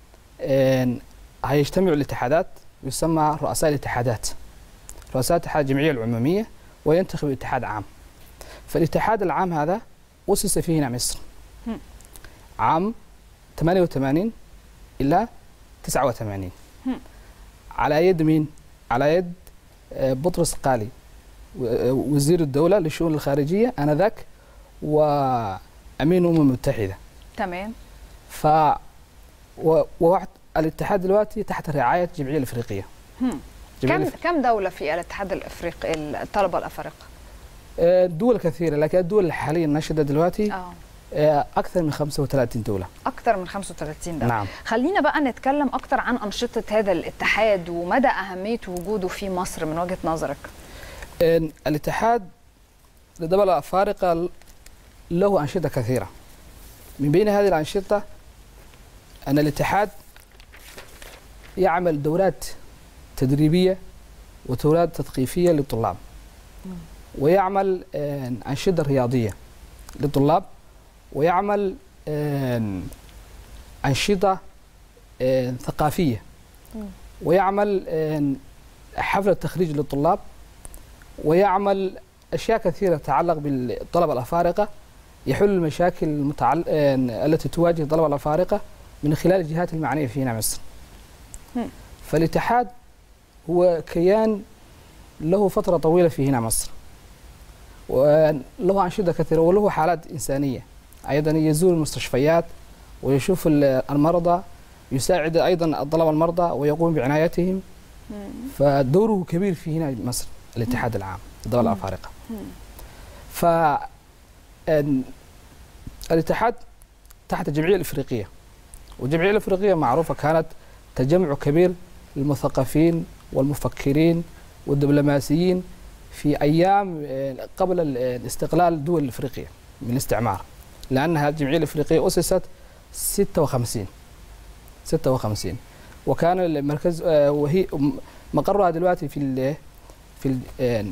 هيجتمع الاتحادات يسمى رؤساء الاتحادات، رؤساء اتحاد الجمعيه العموميه، وينتخب اتحاد عام. فالاتحاد العام هذا أسس فيه هنا مصر عام ثمانية وثمانين إلى تسعة وثمانين على يد مين؟ على يد بطرس قالي وزير الدولة للشؤون الخارجية آنذاك وأمين الأمم المتحدة. تمام. ف وواحد الاتحاد دلوقتي تحت رعاية الجمعية الأفريقية. كم الف... كم دولة في الاتحاد الأفريقي الطلبة الأفارقة؟ دول كثيرة، لكن الدول الحالية الناشدة دلوقتي آه. أكثر من خمسة وثلاثين دولة. أكثر من خمسة وثلاثين دولة. نعم. خلينا بقى نتكلم أكثر عن أنشطة هذا الاتحاد ومدى أهمية وجوده في مصر من وجهة نظرك. الاتحاد للطلبة الأفارقة له أنشطة كثيرة. من بين هذه الأنشطة أن الاتحاد يعمل دورات تدريبية ودورات تثقيفية للطلاب، ويعمل أنشطة رياضية للطلاب، ويعمل أنشطة ثقافية، ويعمل حفلة تخريج للطلاب، ويعمل أشياء كثيرة تتعلق بالطلبة الأفارقة، يحل المشاكل المتعل... التي تواجه الطلبة الأفارقة من خلال الجهات المعنية في هنا مصر. فالاتحاد هو كيان له فترة طويلة في هنا مصر، وله أنشطة كثيرة، وله حالات إنسانية أيضا، يزور المستشفيات ويشوف المرضى، يساعد أيضا الطلبة المرضى ويقوم بعنايتهم. فدوره كبير في هنا مصر الاتحاد العام للطلبة الأفارقة. ف الاتحاد تحت الجمعية الأفريقية، والجمعية الأفريقية معروفة كانت تجمع كبير للمثقفين والمفكرين والدبلوماسيين في أيام قبل الاستقلال دول أفريقيا من الاستعمار، لأنها الجمعية الأفريقية أسست ستة وخمسين ستة وخمسين، وكان المركز وهي مقرها دلوقتي في ال في ال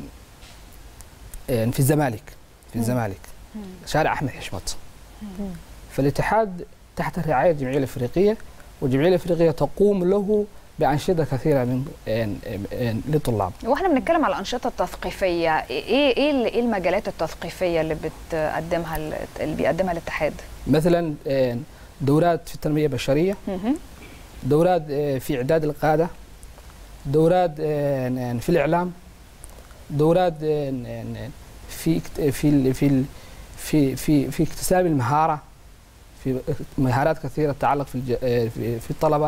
في الزمالك في الزمالك شارع أحمد حشمت. فالاتحاد تحت رعاية الجمعية الأفريقية، والجمعية الأفريقية تقوم له بأنشطة كثيرة من للطلاب. واحنا بنتكلم على الأنشطة التثقيفية، ايه ايه ايه المجالات التثقيفية اللي بتقدمها اللي بيقدمها الاتحاد؟ مثلا دورات في التنمية البشرية، دورات في إعداد القادة، دورات في الإعلام، دورات في في في في في في اكتساب المهارة، في مهارات كثيرة تتعلق في في الطلبة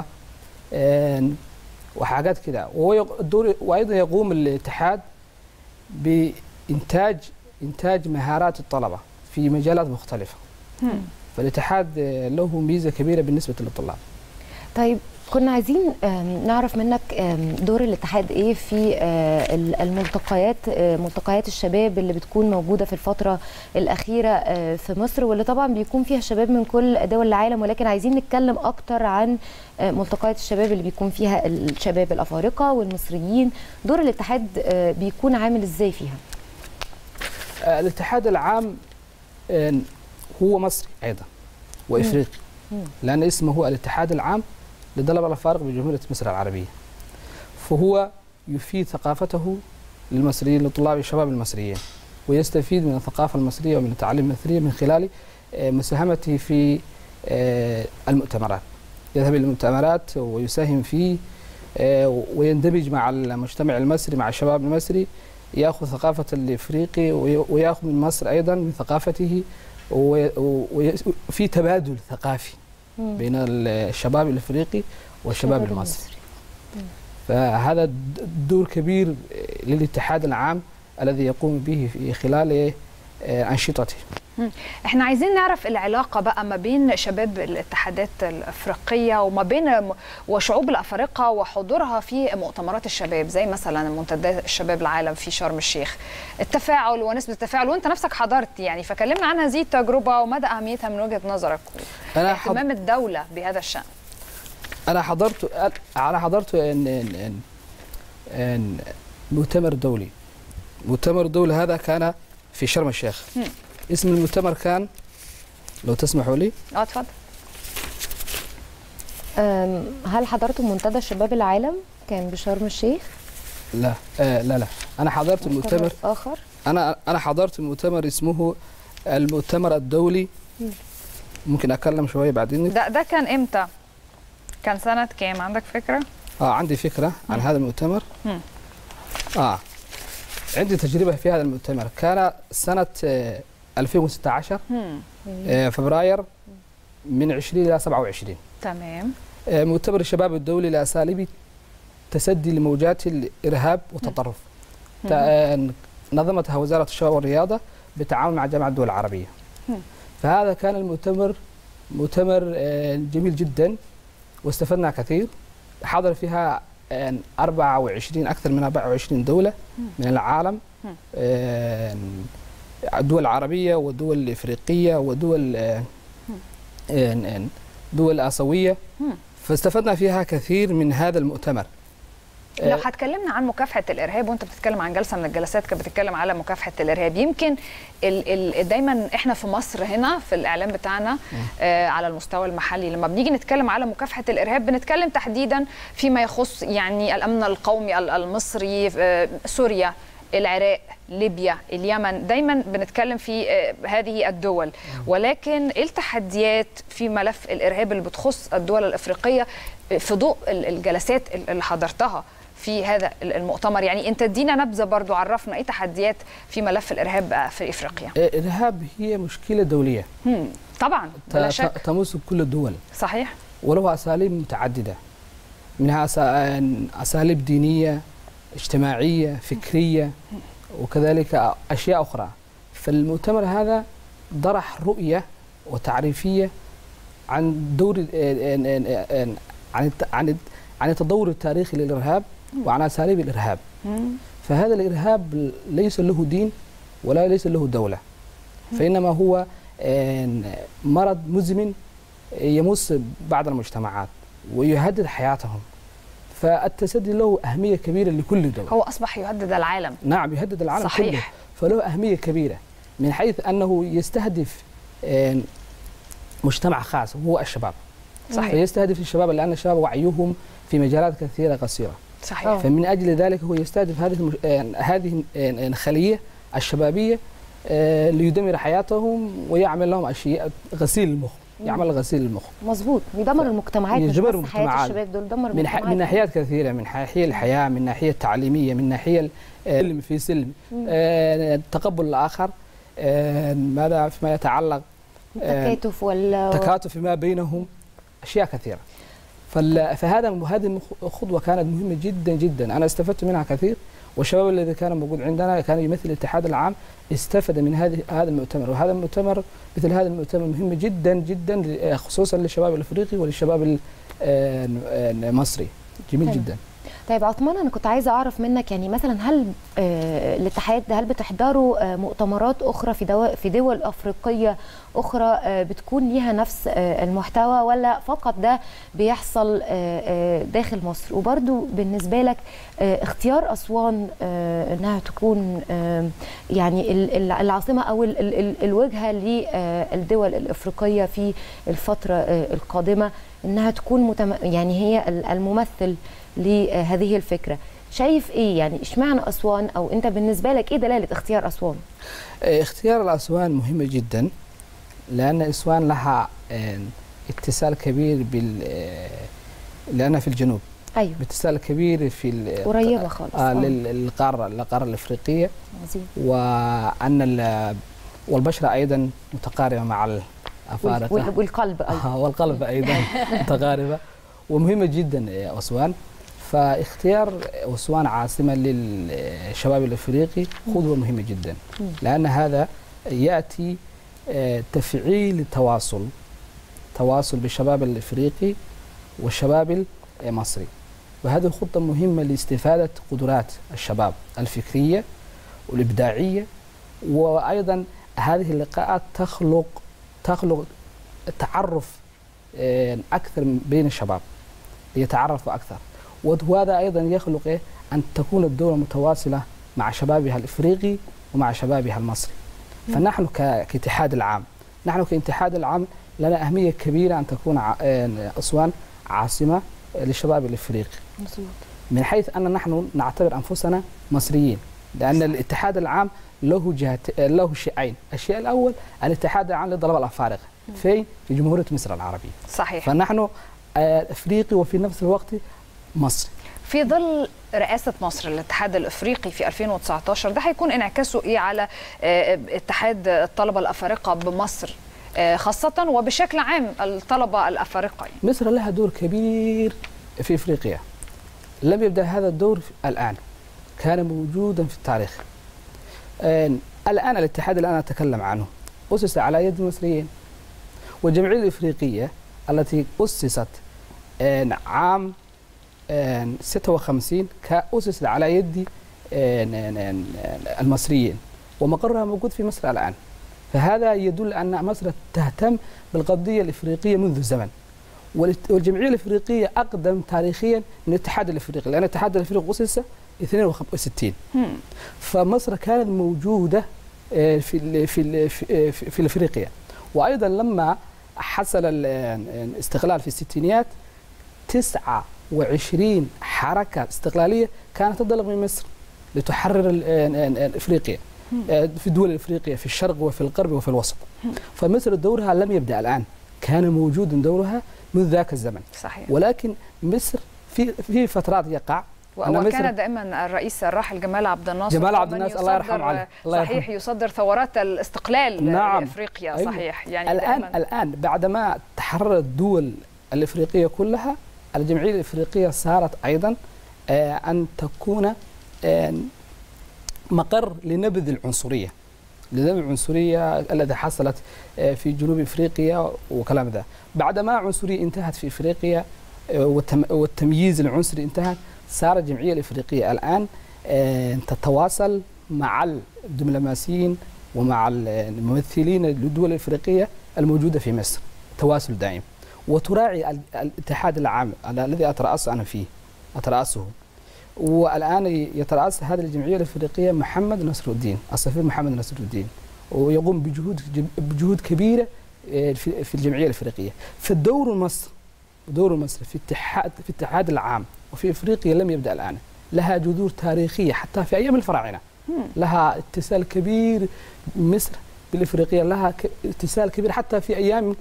وحاجات كده. وأيضا يقوم الاتحاد بإنتاج إنتاج مهارات الطلبة في مجالات مختلفة. فالاتحاد له ميزة كبيرة بالنسبة للطلاب. طيب كنا عايزين نعرف منك دور الاتحاد ايه في الملتقيات، ملتقيات الشباب اللي بتكون موجوده في الفتره الاخيره في مصر، واللي طبعا بيكون فيها شباب من كل دول العالم، ولكن عايزين نتكلم اكتر عن ملتقيات الشباب اللي بيكون فيها الشباب الافارقه والمصريين. دور الاتحاد بيكون عامل ازاي فيها؟ الاتحاد العام هو مصري ايضا وافريقي، لان اسمه هو الاتحاد العام للطلبة الأفارقة بجمهورية مصر العربية. فهو يفيد ثقافته للمصريين، لطلاب الشباب المصريين، ويستفيد من الثقافة المصرية ومن التعليم المصري من خلال مساهمته في المؤتمرات. يذهب إلى المؤتمرات ويساهم فيه ويندمج مع المجتمع المصري، مع الشباب المصري، يأخذ ثقافة الإفريقي ويأخذ من مصر أيضا من ثقافته، وفي تبادل ثقافي بين الشباب الافريقي والشباب المصري. فهذا دور كبير للاتحاد العام الذي يقوم به في خلال أنشطته. احنا عايزين نعرف العلاقة بقى ما بين شباب الاتحادات الأفريقية وما بين وشعوب الأفارقة وحضورها في مؤتمرات الشباب زي مثلا منتدى الشباب العالم في شرم الشيخ، التفاعل ونسبة التفاعل، وانت نفسك حضرت يعني، فكلمنا عن هذه التجربة ومدى أهميتها من وجهة نظرك واهتمام الدولة بهذا الشأن. أنا حضرت أنا حضرت إن إن إن مؤتمر دولي. مؤتمر دولي هذا كان في شرم الشيخ. م. اسم المؤتمر كان، لو تسمحوا لي. اه اتفضل. هل حضرتوا منتدى شباب العالم كان بشرم الشيخ؟ لا آه لا لا انا حضرت المؤتمر اخر. انا انا حضرت المؤتمر اسمه المؤتمر الدولي. م. ممكن اتكلم شويه بعدين. ده ده كان امتى؟ كان سنه كام؟ عندك فكره؟ اه عندي فكره م. عن هذا المؤتمر. م. اه عندي تجربه في هذا المؤتمر. كان سنه آه ألفين وستة عشر آه فبراير من عشرين الى سبعة وعشرين. تمام. آه مؤتمر الشباب الدولي لاساليب تسدي لموجات الارهاب والتطرف. آه نظمتها وزاره الشباب والرياضه بالتعاون مع جامعه الدول العربيه. م. فهذا كان المؤتمر مؤتمر آه جميل جدا واستفدنا كثير. حضر فيها آه أربعة وعشرين اكثر من أربعة وعشرين دوله م. من العالم. آه الدول العربية والدول الإفريقية ودول دول آسيوية، فاستفدنا فيها كثير من هذا المؤتمر. لو هتكلمنا عن مكافحة الإرهاب، وأنت بتتكلم عن جلسة من الجلسات كانت بتتكلم على مكافحة الإرهاب، يمكن ال ال دايما إحنا في مصر هنا في الإعلام بتاعنا آه على المستوى المحلي لما بنيجي نتكلم على مكافحة الإرهاب بنتكلم تحديدا فيما يخص يعني الأمن القومي المصري، آه سوريا، العراق، ليبيا، اليمن، دايما بنتكلم في هذه الدول، ولكن ايه التحديات في ملف الارهاب اللي بتخص الدول الافريقيه في ضوء الجلسات اللي حضرتها في هذا المؤتمر؟ يعني انت ادينا نبذه برضو، عرفنا ايه تحديات في ملف الارهاب في افريقيا. الارهاب هي مشكله دوليه طبعا بلا شك تمس كل الدول. صحيح. وله اساليب متعدده، منها اساليب دينيه، اجتماعية، فكرية، وكذلك أشياء أخرى. فالمؤتمر هذا طرح رؤية وتعريفية عن دور عن عن عن التطور التاريخي للإرهاب وعن أساليب الإرهاب. فهذا الإرهاب ليس له دين ولا ليس له دولة، فإنما هو مرض مزمن يمس بعض المجتمعات ويهدد حياتهم. فالتسدي له أهمية كبيرة لكل دولة. هو أصبح يهدد العالم. نعم يهدد العالم صحيح. كله، فله أهمية كبيرة من حيث أنه يستهدف مجتمع خاص وهو الشباب. صحيح. فيستهدف الشباب لأن الشباب وعيهم في مجالات كثيرة قصيرة. صحيح. فمن أجل ذلك هو يستهدف هذه هذه الخلية الشبابية ليدمر حياتهم ويعمل لهم أشياء غسيل المخ. يعمل غسيل المخ. مظبوط، يدمر المجتمعات، يدمر المجتمعات. الشباب دول دمر من, ح... من ناحيات كثيره، من ناحيه الحياه، من ناحيه التعليميه، من ناحيه سلم في سلم، آه، تقبل الاخر، آه، ماذا فيما يتعلق التكاتف وال التكاتف فيما بينهم، اشياء كثيره. فال... فهذا هذه الخطوه كانت مهمه جدا جدا، انا استفدت منها كثير، والشباب الذي كان موجود عندنا كان يمثل الاتحاد العام استفاد من هذه هذا المؤتمر. وهذا المؤتمر مثل هذا المؤتمر مهم جدا جدا خصوصا للشباب الافريقي وللشباب المصري. جميل طيب. جدا. طيب عثمان، انا كنت عايزه اعرف منك يعني مثلا هل آه الاتحاد هل بتحضروا آه مؤتمرات اخرى في دول في دول افريقيه اخرى آه بتكون ليها نفس آه المحتوى، ولا فقط ده بيحصل آه آه داخل مصر؟ وبرده بالنسبه لك آه اختيار اسوان آه انها تكون آه يعني العاصمه او ال ال ال الوجهه للدول الافريقيه في الفتره آه القادمه، انها تكون متم يعني هي الممثل لهذه الفكرة، شايف ايه يعني اشمعنى اسوان؟ او انت بالنسبه لك ايه دلاله اختيار اسوان؟ اختيار الاسوان مهمه جدا، لان اسوان لها اتصال كبير بال لانها في الجنوب. ايوه باتصال كبير في قريبه خالص آه للقاره القاره الافريقيه. عظيم. وان والبشره ايضا متقاربه مع الافارقه والقلب ايضا والقلب ايضا متقاربه ومهمه جدا اسوان. فاختيار أسوان عاصمة للشباب الأفريقي خطوة مهمة جدا، لأن هذا يأتي تفعيل التواصل تواصل بالشباب الإفريقي والشباب المصري. وهذه الخطة مهمة لاستفادة قدرات الشباب الفكرية والإبداعية. وأيضا هذه اللقاءات تخلق تخلق تعرف أكثر بين الشباب ليتعرفوا أكثر. وهذا أيضا يخلق إيه؟ أن تكون الدولة متواصلة مع شبابها الإفريقي ومع شبابها المصري. فنحن كاتحاد العام نحن كاتحاد العام لنا أهمية كبيرة أن تكون أسوان عاصمة للشباب الإفريقي، من حيث أن نحن نعتبر أنفسنا مصريين، لأن الاتحاد العام له جهة له شيئين. الشيء الأول الاتحاد العام للطلبة الأفارقة في في جمهورية مصر العربية. صحيح. فنحن إفريقي وفي نفس الوقت مصري. في ظل رئاسة مصر للاتحاد الافريقي في ألفين وتسعطاشر، ده هيكون انعكاسه ايه على اتحاد الطلبة الافارقة بمصر خاصة وبشكل عام الطلبة الافارقة؟ مصر لها دور كبير في افريقيا، لم يبدأ هذا الدور الآن، كان موجودا في التاريخ. الآن الاتحاد الآن أتكلم عنه أسس على يد المصريين، والجمعية الإفريقية التي أسست عام ستة وخمسين كأسس على يد المصريين، ومقرها موجود في مصر الآن. فهذا يدل أن مصر تهتم بالقضية الإفريقية منذ زمن. والجمعية الإفريقية أقدم تاريخيا من الاتحاد الإفريقي، لأن الاتحاد الإفريقي أسس اثنين وستين. فمصر كانت موجودة في في في في افريقيا. وايضا لما حصل الاستقلال في الستينيات تسعة وعشرين حركه استقلاليه كانت تنطلق من مصر لتحرر افريقيا في الدول الافريقيه في الشرق وفي الغرب وفي الوسط. فمصر دورها لم يبدا الان، كان موجود دورها منذ ذاك الزمن. صحيح. ولكن مصر في في فترات يقع، وكان دائما الرئيس الراحل جمال عبد الناصر جمال عبد الناصر الله يرحمه عليه صحيح يصدر ثورات الاستقلال. نعم. لافريقيا. أيوه. صحيح. يعني الان دائماً. الان بعدما تحررت الدول الافريقيه كلها، الجمعيه الافريقيه صارت ايضا ان تكون مقر لنبذ العنصريه لنبذ العنصريه التي حصلت في جنوب افريقيا وكلام ذا. بعدما العنصريه انتهت في افريقيا والتمييز العنصري انتهت، صارت الجمعيه الافريقيه الان تتواصل مع الدبلوماسيين ومع الممثلين للدول الافريقيه الموجوده في مصر تواصل دائم، وتراعي الاتحاد العام الذي اتراس انا فيه اتراسه. والان يتراس هذه الجمعيه الافريقيه محمد نصر الدين السفير محمد نصر الدين، ويقوم بجهود بجهود كبيره في الجمعيه الافريقيه. فالدور مصر دور مصر في اتحاد في الاتحاد العام وفي افريقيا لم يبدا الان، لها جذور تاريخيه حتى في ايام الفراعنه، لها اتصال كبير مصر بالافريقيه، لها اتصال كبير حتى في ايام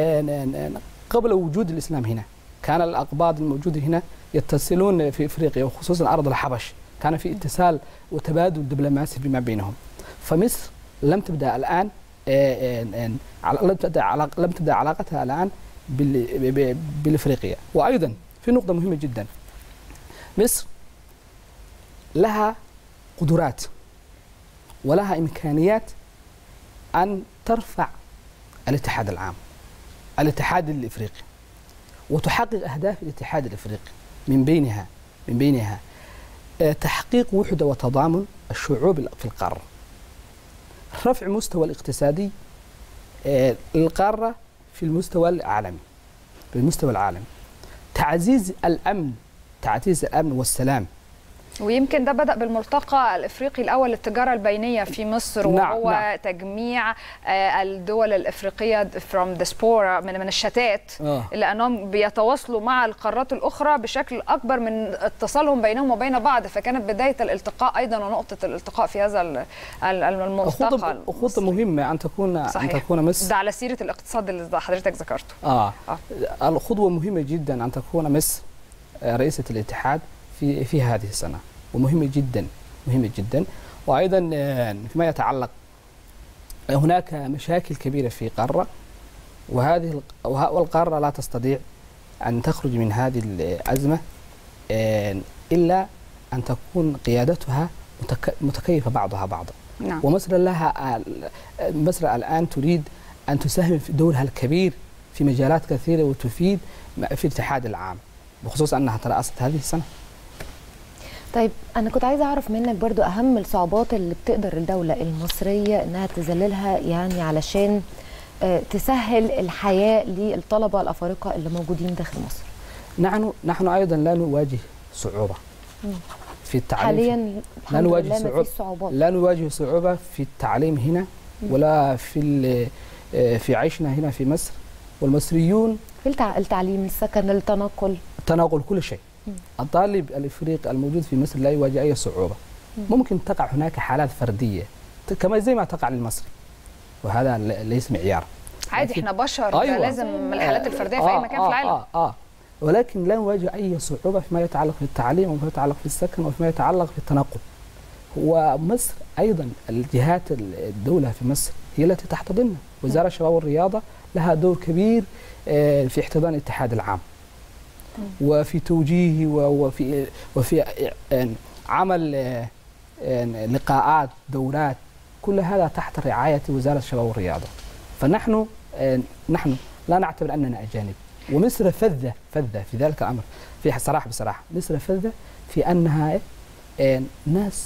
قبل وجود الاسلام هنا. كان الاقباط الموجوده هنا يتصلون في افريقيا وخصوصا ارض الحبش، كان في اتصال وتبادل دبلوماسي فيما بينهم. فمصر لم تبدا الان لم تبدا لم تبدا علاقتها الان بالافريقيه. وايضا في نقطه مهمه جدا، مصر لها قدرات ولها امكانيات ان ترفع الاتحاد العام الاتحاد الافريقي وتحقق اهداف الاتحاد الافريقي، من بينها من بينها تحقيق وحده وتضامن الشعوب في القاره، رفع مستوى الاقتصادي القاره في المستوى العالمي في المستوى العالمي، تعزيز الامن تعزيز الامن والسلام. ويمكن ده بدأ بالملتقى الافريقي الاول للتجاره البينيه في مصر، وهو نعم. تجميع الدول الافريقيه فروم ديسبورا من من الشتات آه. لانهم بيتواصلوا مع القارات الاخرى بشكل اكبر من اتصالهم بينهم وبين بعض، فكانت بدايه الالتقاء ايضا ونقطه الالتقاء في هذا الملتقى. خطوه مهمه ان تكون صحيح. ان تكون مصر، ده على سيره الاقتصاد اللي حضرتك ذكرته. اه, آه. الخطوه مهمه جدا ان تكون مصر رئيسه الاتحاد في في هذه السنه، ومهمه جدا مهمه جدا. وايضا فيما يتعلق هناك مشاكل كبيره في قاره، وهذه والقاره لا تستطيع ان تخرج من هذه الازمه الا ان تكون قيادتها متكيفه بعضها بعضا. نعم. ومصر لها مصر الآن تريد أن تساهم في دورها الكبير في مجالات كثيرة وتفيد في الاتحاد العام، بخصوص أنها ترأست هذه السنة. طيب أنا كنت عايزة أعرف منك برضو أهم الصعوبات اللي بتقدر الدولة المصرية إنها تذللها يعني علشان تسهل الحياة للطلبة الأفارقة اللي موجودين داخل مصر. نحن نحن أيضا لا نواجه صعوبة مم. في التعليم. حاليا لا نواجه صعوبة. صعوبة لا نواجه صعوبة في التعليم هنا ولا في في عيشنا هنا في مصر. والمصريون في التعليم، السكن، التنقل، تنقل، كل شيء. مم. الطالب الافريقي الموجود في مصر لا يواجه اي صعوبة. مم. ممكن تقع هناك حالات فردية كما زي ما تقع للمصري، وهذا ليس معيار. عادي، احنا بشر. أيوة. لازم من الحالات الفردية في آه اي مكان آه في العالم. آه آه. ولكن لا نواجه اي صعوبة فيما يتعلق بالتعليم وفيما يتعلق بالسكن وفيما يتعلق بالتنقل. ومصر ايضا الجهات الدولة في مصر هي التي تحتضننا. وزارة الشباب والرياضة لها دور كبير في احتضان الاتحاد العام وفي توجيهه وفي وفي عمل لقاءات، دورات، كل هذا تحت رعاية وزارة الشباب والرياضة. فنحن نحن لا نعتبر أننا أجانب. ومصر فذة فذة في ذلك الأمر، في صراحة بصراحة مصر فذة في أنها ناس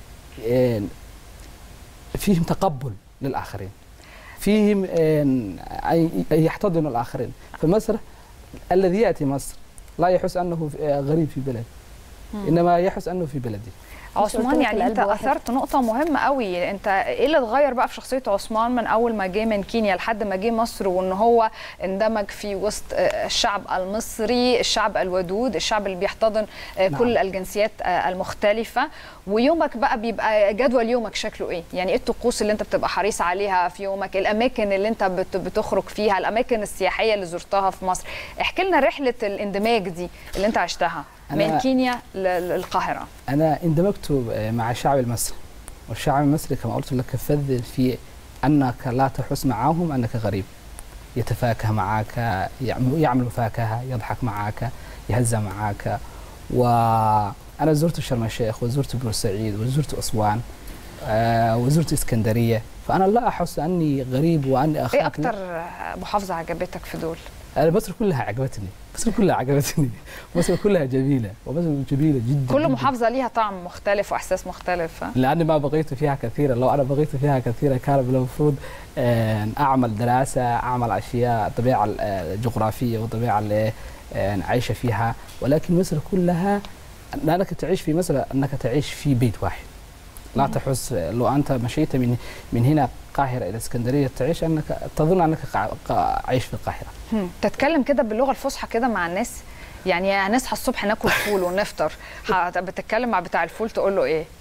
فيهم تقبل للآخرين، فيهم يحتضنوا الآخرين. فمصر الذي يأتي مصر لا يحس أنه غريب في بلد، إنما يحس أنه في بلده. عثمان، يعني انت اثرت نقطه مهمه قوي. انت ايه اللي اتغير بقى في شخصيه عثمان من اول ما جه من كينيا لحد ما جه مصر، وان هو اندمج في وسط الشعب المصري، الشعب الودود، الشعب اللي بيحتضن نعم. كل الجنسيات المختلفه. ويومك بقى بيبقى جدول يومك شكله ايه؟ يعني ايه الطقوس اللي انت بتبقى حريص عليها في يومك؟ الاماكن اللي انت بتخرج فيها، الاماكن السياحيه اللي زرتها في مصر. احكي لنا رحله الاندماج دي اللي انت عشتها من كينيا للقاهرة. أنا اندمجت مع الشعب المصري، والشعب المصري كما قلت لك فذ في أنك لا تحس معهم أنك غريب. يتفاكه معك، يعمل فاكهة، يضحك معك، يهزأ معك. وأنا زرت شرم الشيخ وزرت بورسعيد وزرت أسوان وزرت اسكندرية، فأنا لا أحس أني غريب وأني أخاف. إيه أكتر محافظة عجبتك في دول؟ مصر كلها عجبتني، مصر كلها عجبتني، مصر كلها جميلة، ومصر جميلة جدا. كل محافظة ليها طعم مختلف وإحساس مختلف. لأني ما بقيت فيها كثيرا. لو أنا بقيت فيها كثيرا كان المفروض أعمل دراسة، أعمل أشياء، الطبيعة الجغرافية والطبيعة اللي عايشة فيها. ولكن مصر كلها أنك تعيش في مصر أنك تعيش في بيت واحد. لا تحس لو أنت مشيت من من هنا القاهرة إلى اسكندرية تعيش أنك تظن أنك عايش في القاهرة. تتكلم كده باللغة الفصحى كده مع الناس؟ يعني هنصحى الصبح ناكل فول ونفطر، بتتكلم مع بتاع الفول تقول له إيه؟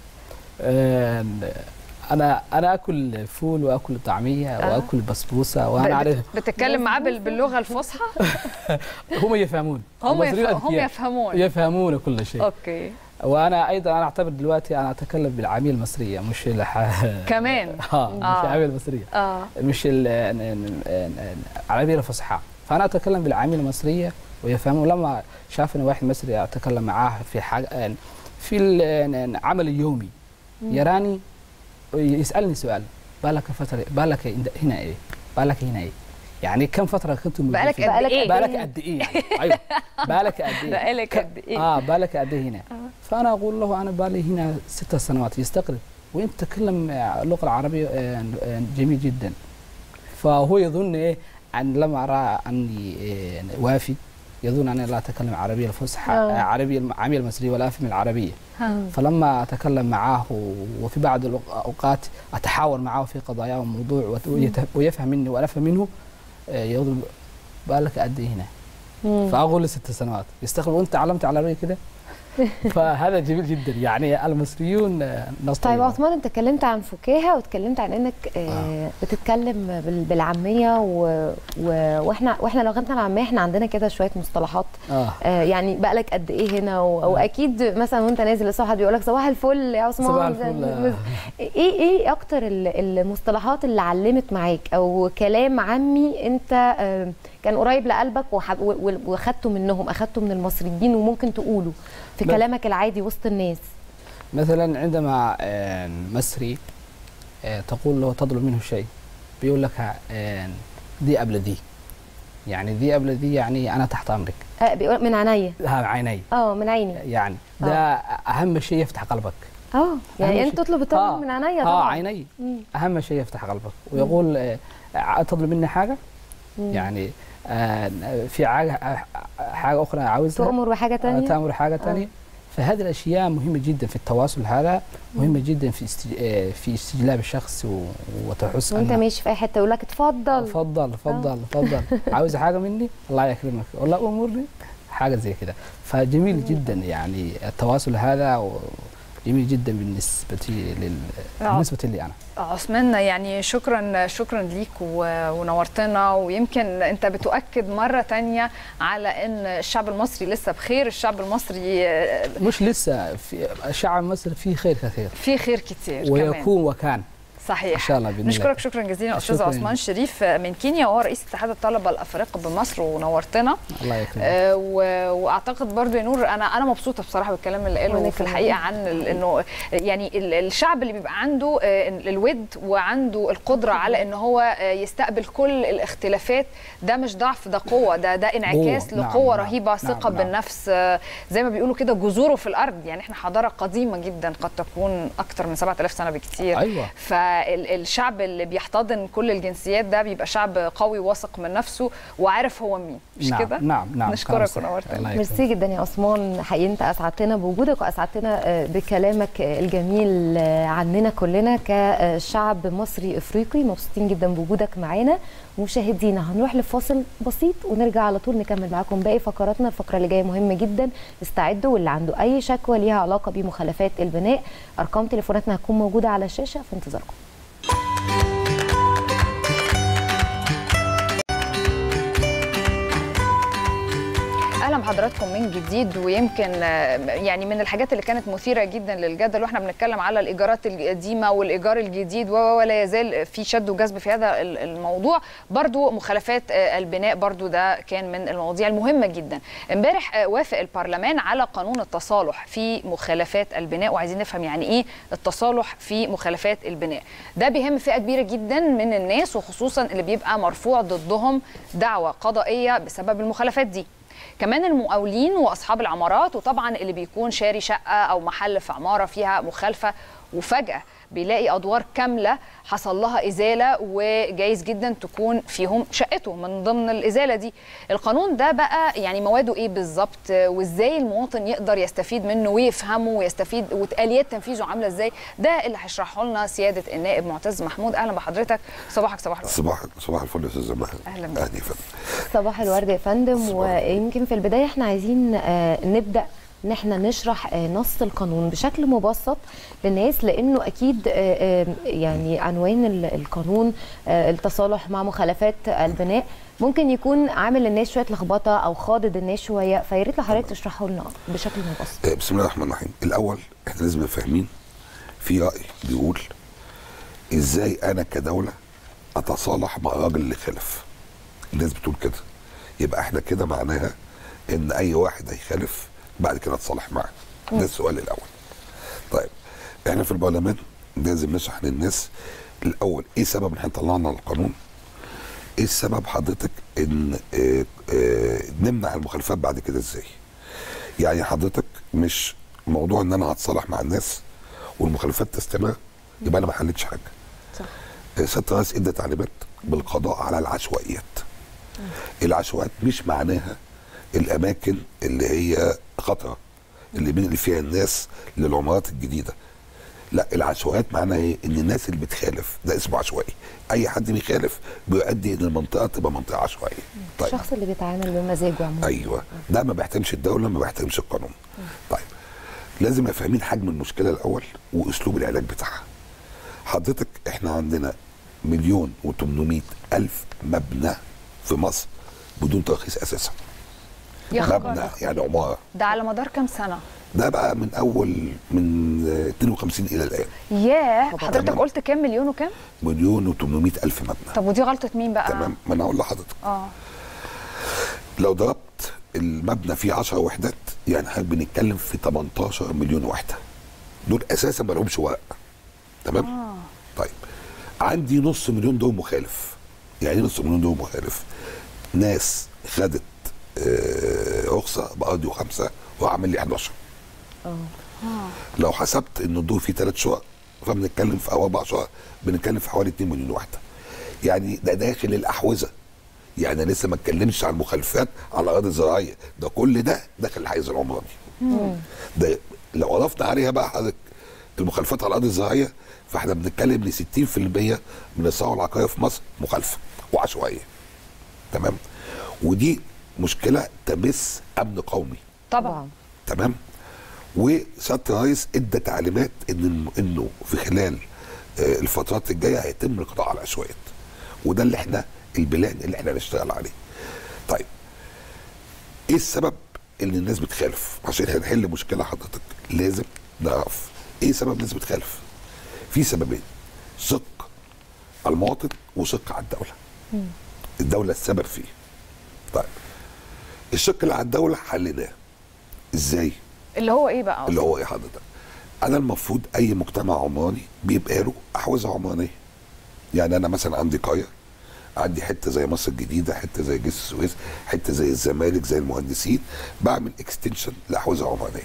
أنا أنا آكل فول وآكل طعمية آه. وآكل بسبوسة وأنا عارف. بتتكلم معاه باللغة الفصحى؟ هم يفهمون. هم هم يفهمون. يفهمون كل شيء. أوكي. وانا ايضا انا اعتبر دلوقتي انا اتكلم بالعاميه المصريه مش الح... كمان اه مش آه. العاميه المصريه اه مش العربيه الفصحى. فانا اتكلم بالعاميه المصريه ويفهمون. لما شافني واحد مصري اتكلم معاه في حاجه في العمل اليومي يراني يسالني سؤال، بالك فتره بالك هنا ايه؟ بالك هنا ايه؟ يعني كم فتره كنت موجود؟ بالك قد ايه؟ بالك قد ايه يعني؟ ايوه بالك قد ايه؟ بالك قد ايه؟ اه بالك قد ايه هنا؟ آه. فانا اقول له انا بالي هنا ست سنوات. يستغرب، وانت تتكلم اللغه العربيه جميل جدا. فهو يظن ايه ان لما راى اني وافد يظن اني لا اتكلم عربيه الفصحى آه. عربيه العاميه المصريه ولا افهم العربيه. آه. فلما اتكلم معاه وفي بعض الاوقات اتحاور معاه في قضايا وموضوع ويفهم مني وانا افهم منه، يقول بالك قد ايه هنا؟ فاقول له ست سنوات. يستغرب، وانت علمت عربيه كده؟ فهذا جميل جدا. يعني المصريون ناس طيب عثمان، انت اتكلمت عن فكاهه واتكلمت عن انك آه. بتتكلم بالعاميه و... و... واحنا واحنا لغتنا العاميه احنا عندنا كده شويه مصطلحات. آه. آه يعني بالك قد ايه هنا و... واكيد مثلا وانت نازل الصبح بيقول لك صباح الفل يا عثمان. صباح الفل. آه. ايه ايه اكتر المصطلحات اللي علمت معاك او كلام عامي انت آه كان قريب لقلبك واخدته منهم، اخدته من المصريين وممكن تقوله في كلامك العادي وسط الناس؟ مثلا عندما مصري تقول له تطلب منه شيء بيقول لك دي قبل دي، يعني دي قبل دي يعني انا تحت امرك. آه بيقول من عينيا. ها عيني. اه من عيني. يعني ده أوه. اهم شيء يفتح قلبك. اه يعني انت تطلب الطلب آه. من عينيا طبعا. اه عيني اهم شيء يفتح قلبك، ويقول آه تطلب مني حاجه مم. يعني آه في حاجه حاجه اخرى عاوزها، تؤمر بحاجه ثانيه، آه تأمر حاجه ثانيه. فهذه الاشياء مهمه جدا في التواصل، هذا مهمه جدا في استج... في استجلاب الشخص وتحس وانت ماشي في اي حته يقول لك اتفضل اتفضل اتفضل اتفضل عاوز حاجه مني الله يكرمك والله امرني حاجه زي كده. فجميل جدا يعني التواصل هذا جميل جدا بالنسبه لل بالنسبه لي انا. عثمان يعني شكرا شكرا ليك ونورتنا، ويمكن انت بتؤكد مره ثانيه على ان الشعب المصري لسه بخير. الشعب المصري مش لسه، في الشعب المصري فيه خير كثير، في خير كتير ويكون وكان صحيح. ان شاء الله باذن الله. نشكرك شكرا جزيلا استاذ عثمان شريف من كينيا، وهو رئيس اتحاد الطلبه الافارقه بمصر، ونورتنا. الله يكرمك. آه واعتقد برضو يا نور انا انا مبسوطه بصراحه بالكلام اللي قاله في الحقيقه عن انه يعني الشعب اللي بيبقى عنده الود وعنده القدره على ان هو يستقبل كل الاختلافات، ده مش ضعف، ده قوه، ده ده انعكاس نعم لقوه نعم رهيبه، ثقه نعم بالنفس. آه زي ما بيقولوا كده جذوره في الارض. يعني احنا حضاره قديمه جدا قد تكون اكثر من سبعة آلاف سنه بكتير. ايوه. ف الشعب اللي بيحتضن كل الجنسيات ده بيبقى شعب قوي واثق من نفسه وعارف هو مين، مش نعم كده؟ نعم نعم. نشكرك ونورتنا. ميرسي جدا يا عثمان، حقيقي انت اسعدتنا بوجودك واسعدتنا بكلامك الجميل عننا كلنا كشعب مصري افريقي. مبسوطين جدا بوجودك معانا. مشاهدينا هنروح لفاصل بسيط ونرجع على طول نكمل معاكم باقي فقراتنا. الفقره اللي جايه مهمه جدا، استعدوا، واللي عنده اي شكوى ليها علاقه بمخالفات البناء ارقام تليفوناتنا هتكون موجوده على الشاشه في انتظاركم. اهلا بحضراتكم من جديد. ويمكن يعني من الحاجات اللي كانت مثيره جدا للجدل واحنا بنتكلم على الايجارات القديمه والايجار الجديد ولا يزال في شد وجذب في هذا الموضوع، برضو مخالفات البناء برضو ده كان من المواضيع المهمه جدا. امبارح وافق البرلمان على قانون التصالح في مخالفات البناء، وعايزين نفهم يعني ايه التصالح في مخالفات البناء. ده بيهم فئه كبيره جدا من الناس، وخصوصا اللي بيبقى مرفوع ضدهم دعوى قضائيه بسبب المخالفات دي. كمان المقاولين واصحاب العمارات، وطبعا اللي بيكون شاري شقه او محل في عماره فيها مخالفه وفجاه بيلاقي ادوار كامله حصل لها ازاله، وجايز جدا تكون فيهم شقته من ضمن الازاله دي. القانون ده بقى يعني مواده ايه بالظبط، وازاي المواطن يقدر يستفيد منه ويفهمه ويستفيد، واليات تنفيذه عامله ازاي؟ ده اللي هيشرحه لنا سياده النائب معتز محمود. اهلا بحضرتك. صباحك صباح الورد. صباح صباح الفل يا استاذ مها. اهلا بك. اهلا يا فندم. صباح الورد يا فندم. ويمكن في البدايه احنا عايزين آه نبدا ان احنا نشرح نص القانون بشكل مبسط للناس، لانه اكيد يعني عنوان القانون التصالح مع مخالفات البناء ممكن يكون عامل للناس شويه لخبطه او خاضد الناس شويه، فيا ريت حضرتك تشرحه لنا بشكل مبسط. بسم الله الرحمن الرحيم. الاول احنا لازم نبقى فاهمين في راي بيقول ازاي انا كدوله اتصالح مع الراجل اللي خالف. الناس بتقول كده، يبقى احنا كده معناها ان اي واحد هيخالف بعد كده اتصالح معاه. ده السؤال الاول. طيب احنا في البرلمان لازم نشرح للناس الاول ايه سبب ان احنا طلعنا القانون، ايه السبب حضرتك ان اه اه نمنع المخالفات بعد كده ازاي. يعني حضرتك مش موضوع ان انا هتصالح مع الناس والمخالفات تستمر يبقى انا ما حلتش حاجه. صح. سياده الرئيس ادى تعليمات بالقضاء على العشوائيات. العشوائيات مش معناها الاماكن اللي هي خطره اللي بين اللي فيها الناس للعمارات الجديده. لا، العشوائيات معناها ايه؟ ان الناس اللي بتخالف ده اسمه عشوائي. اي حد بيخالف بيؤدي ان المنطقه تبقى منطقه عشوائيه. طيب الشخص اللي بيتعامل بمزاجه عموما. ايوه، ده ما بيحترمش الدوله، ما بيحترمش القانون. طيب لازم نبقى فاهمين حجم المشكله الاول واسلوب العلاج بتاعها. حضرتك احنا عندنا مليون وثمانمائة الف مبنى في مصر بدون ترخيص اساسا. مبنى يعني عماره. ده على مدار كام سنه؟ ده بقى من اول من اثنين وخمسين الى الان. ياه، حضرتك قلت كام مليون وكام؟ مليون وثمانمائة الف مبنى. طب ودي غلطه مين بقى؟ تمام، ما انا هقول لحضرتك. اه لو ضربت المبنى فيه عشر وحدات يعني احنا بنتكلم في ثمانية عشر مليون وحده. دول اساسا ما لهمش ورق. تمام؟ آه. طيب عندي نص مليون دول مخالف. يعني نص مليون دول مخالف، ناس خدت رخصه بقاضي وخمسه وعامل لي احداشر. اه لو حسبت ان الدور فيه ثلاث شقق فبنتكلم في او اربع شقق، بنتكلم في حوالي اتنين مليون واحده. يعني ده داخل الاحوزه، يعني لسه ما اتكلمش عن المخالفات على الاراضي الزراعيه، ده كل ده داخل الحيز العمراني. ده لو اضفنا عليها بقى حضرتك المخالفات على الاراضي الزراعيه، فاحنا بنتكلم ل ستين في المية من الثروه العقاريه في مصر مخالفه وعشوائيه. تمام؟ ودي مشكله تمس امن قومي. طبعا. تمام؟ وسياده الرئيس ادى تعليمات ان انه في خلال الفترات الجايه هيتم القضاء على العشوائيات. وده اللي احنا البلان اللي احنا هنشتغل عليه. طيب ايه السبب ان الناس بتخالف؟ عشان هنحل مشكله حضرتك لازم نعرف ايه سبب الناس بتخالف. في سببين، شق المواطن وشق على الدوله. مم. الدوله السبب فيه. طيب الشق اللي على الدوله حليناه ازاي؟ اللي هو ايه بقى؟ اللي هو ايه حضرتك؟ انا المفروض اي مجتمع عمراني بيبقى له احوزه عمرانيه. يعني انا مثلا عندي قريه، عندي حته زي مصر الجديده، حته زي جسر السويس، حته زي الزمالك، زي المهندسين، بعمل اكستنشن لاحوزه عمرانيه.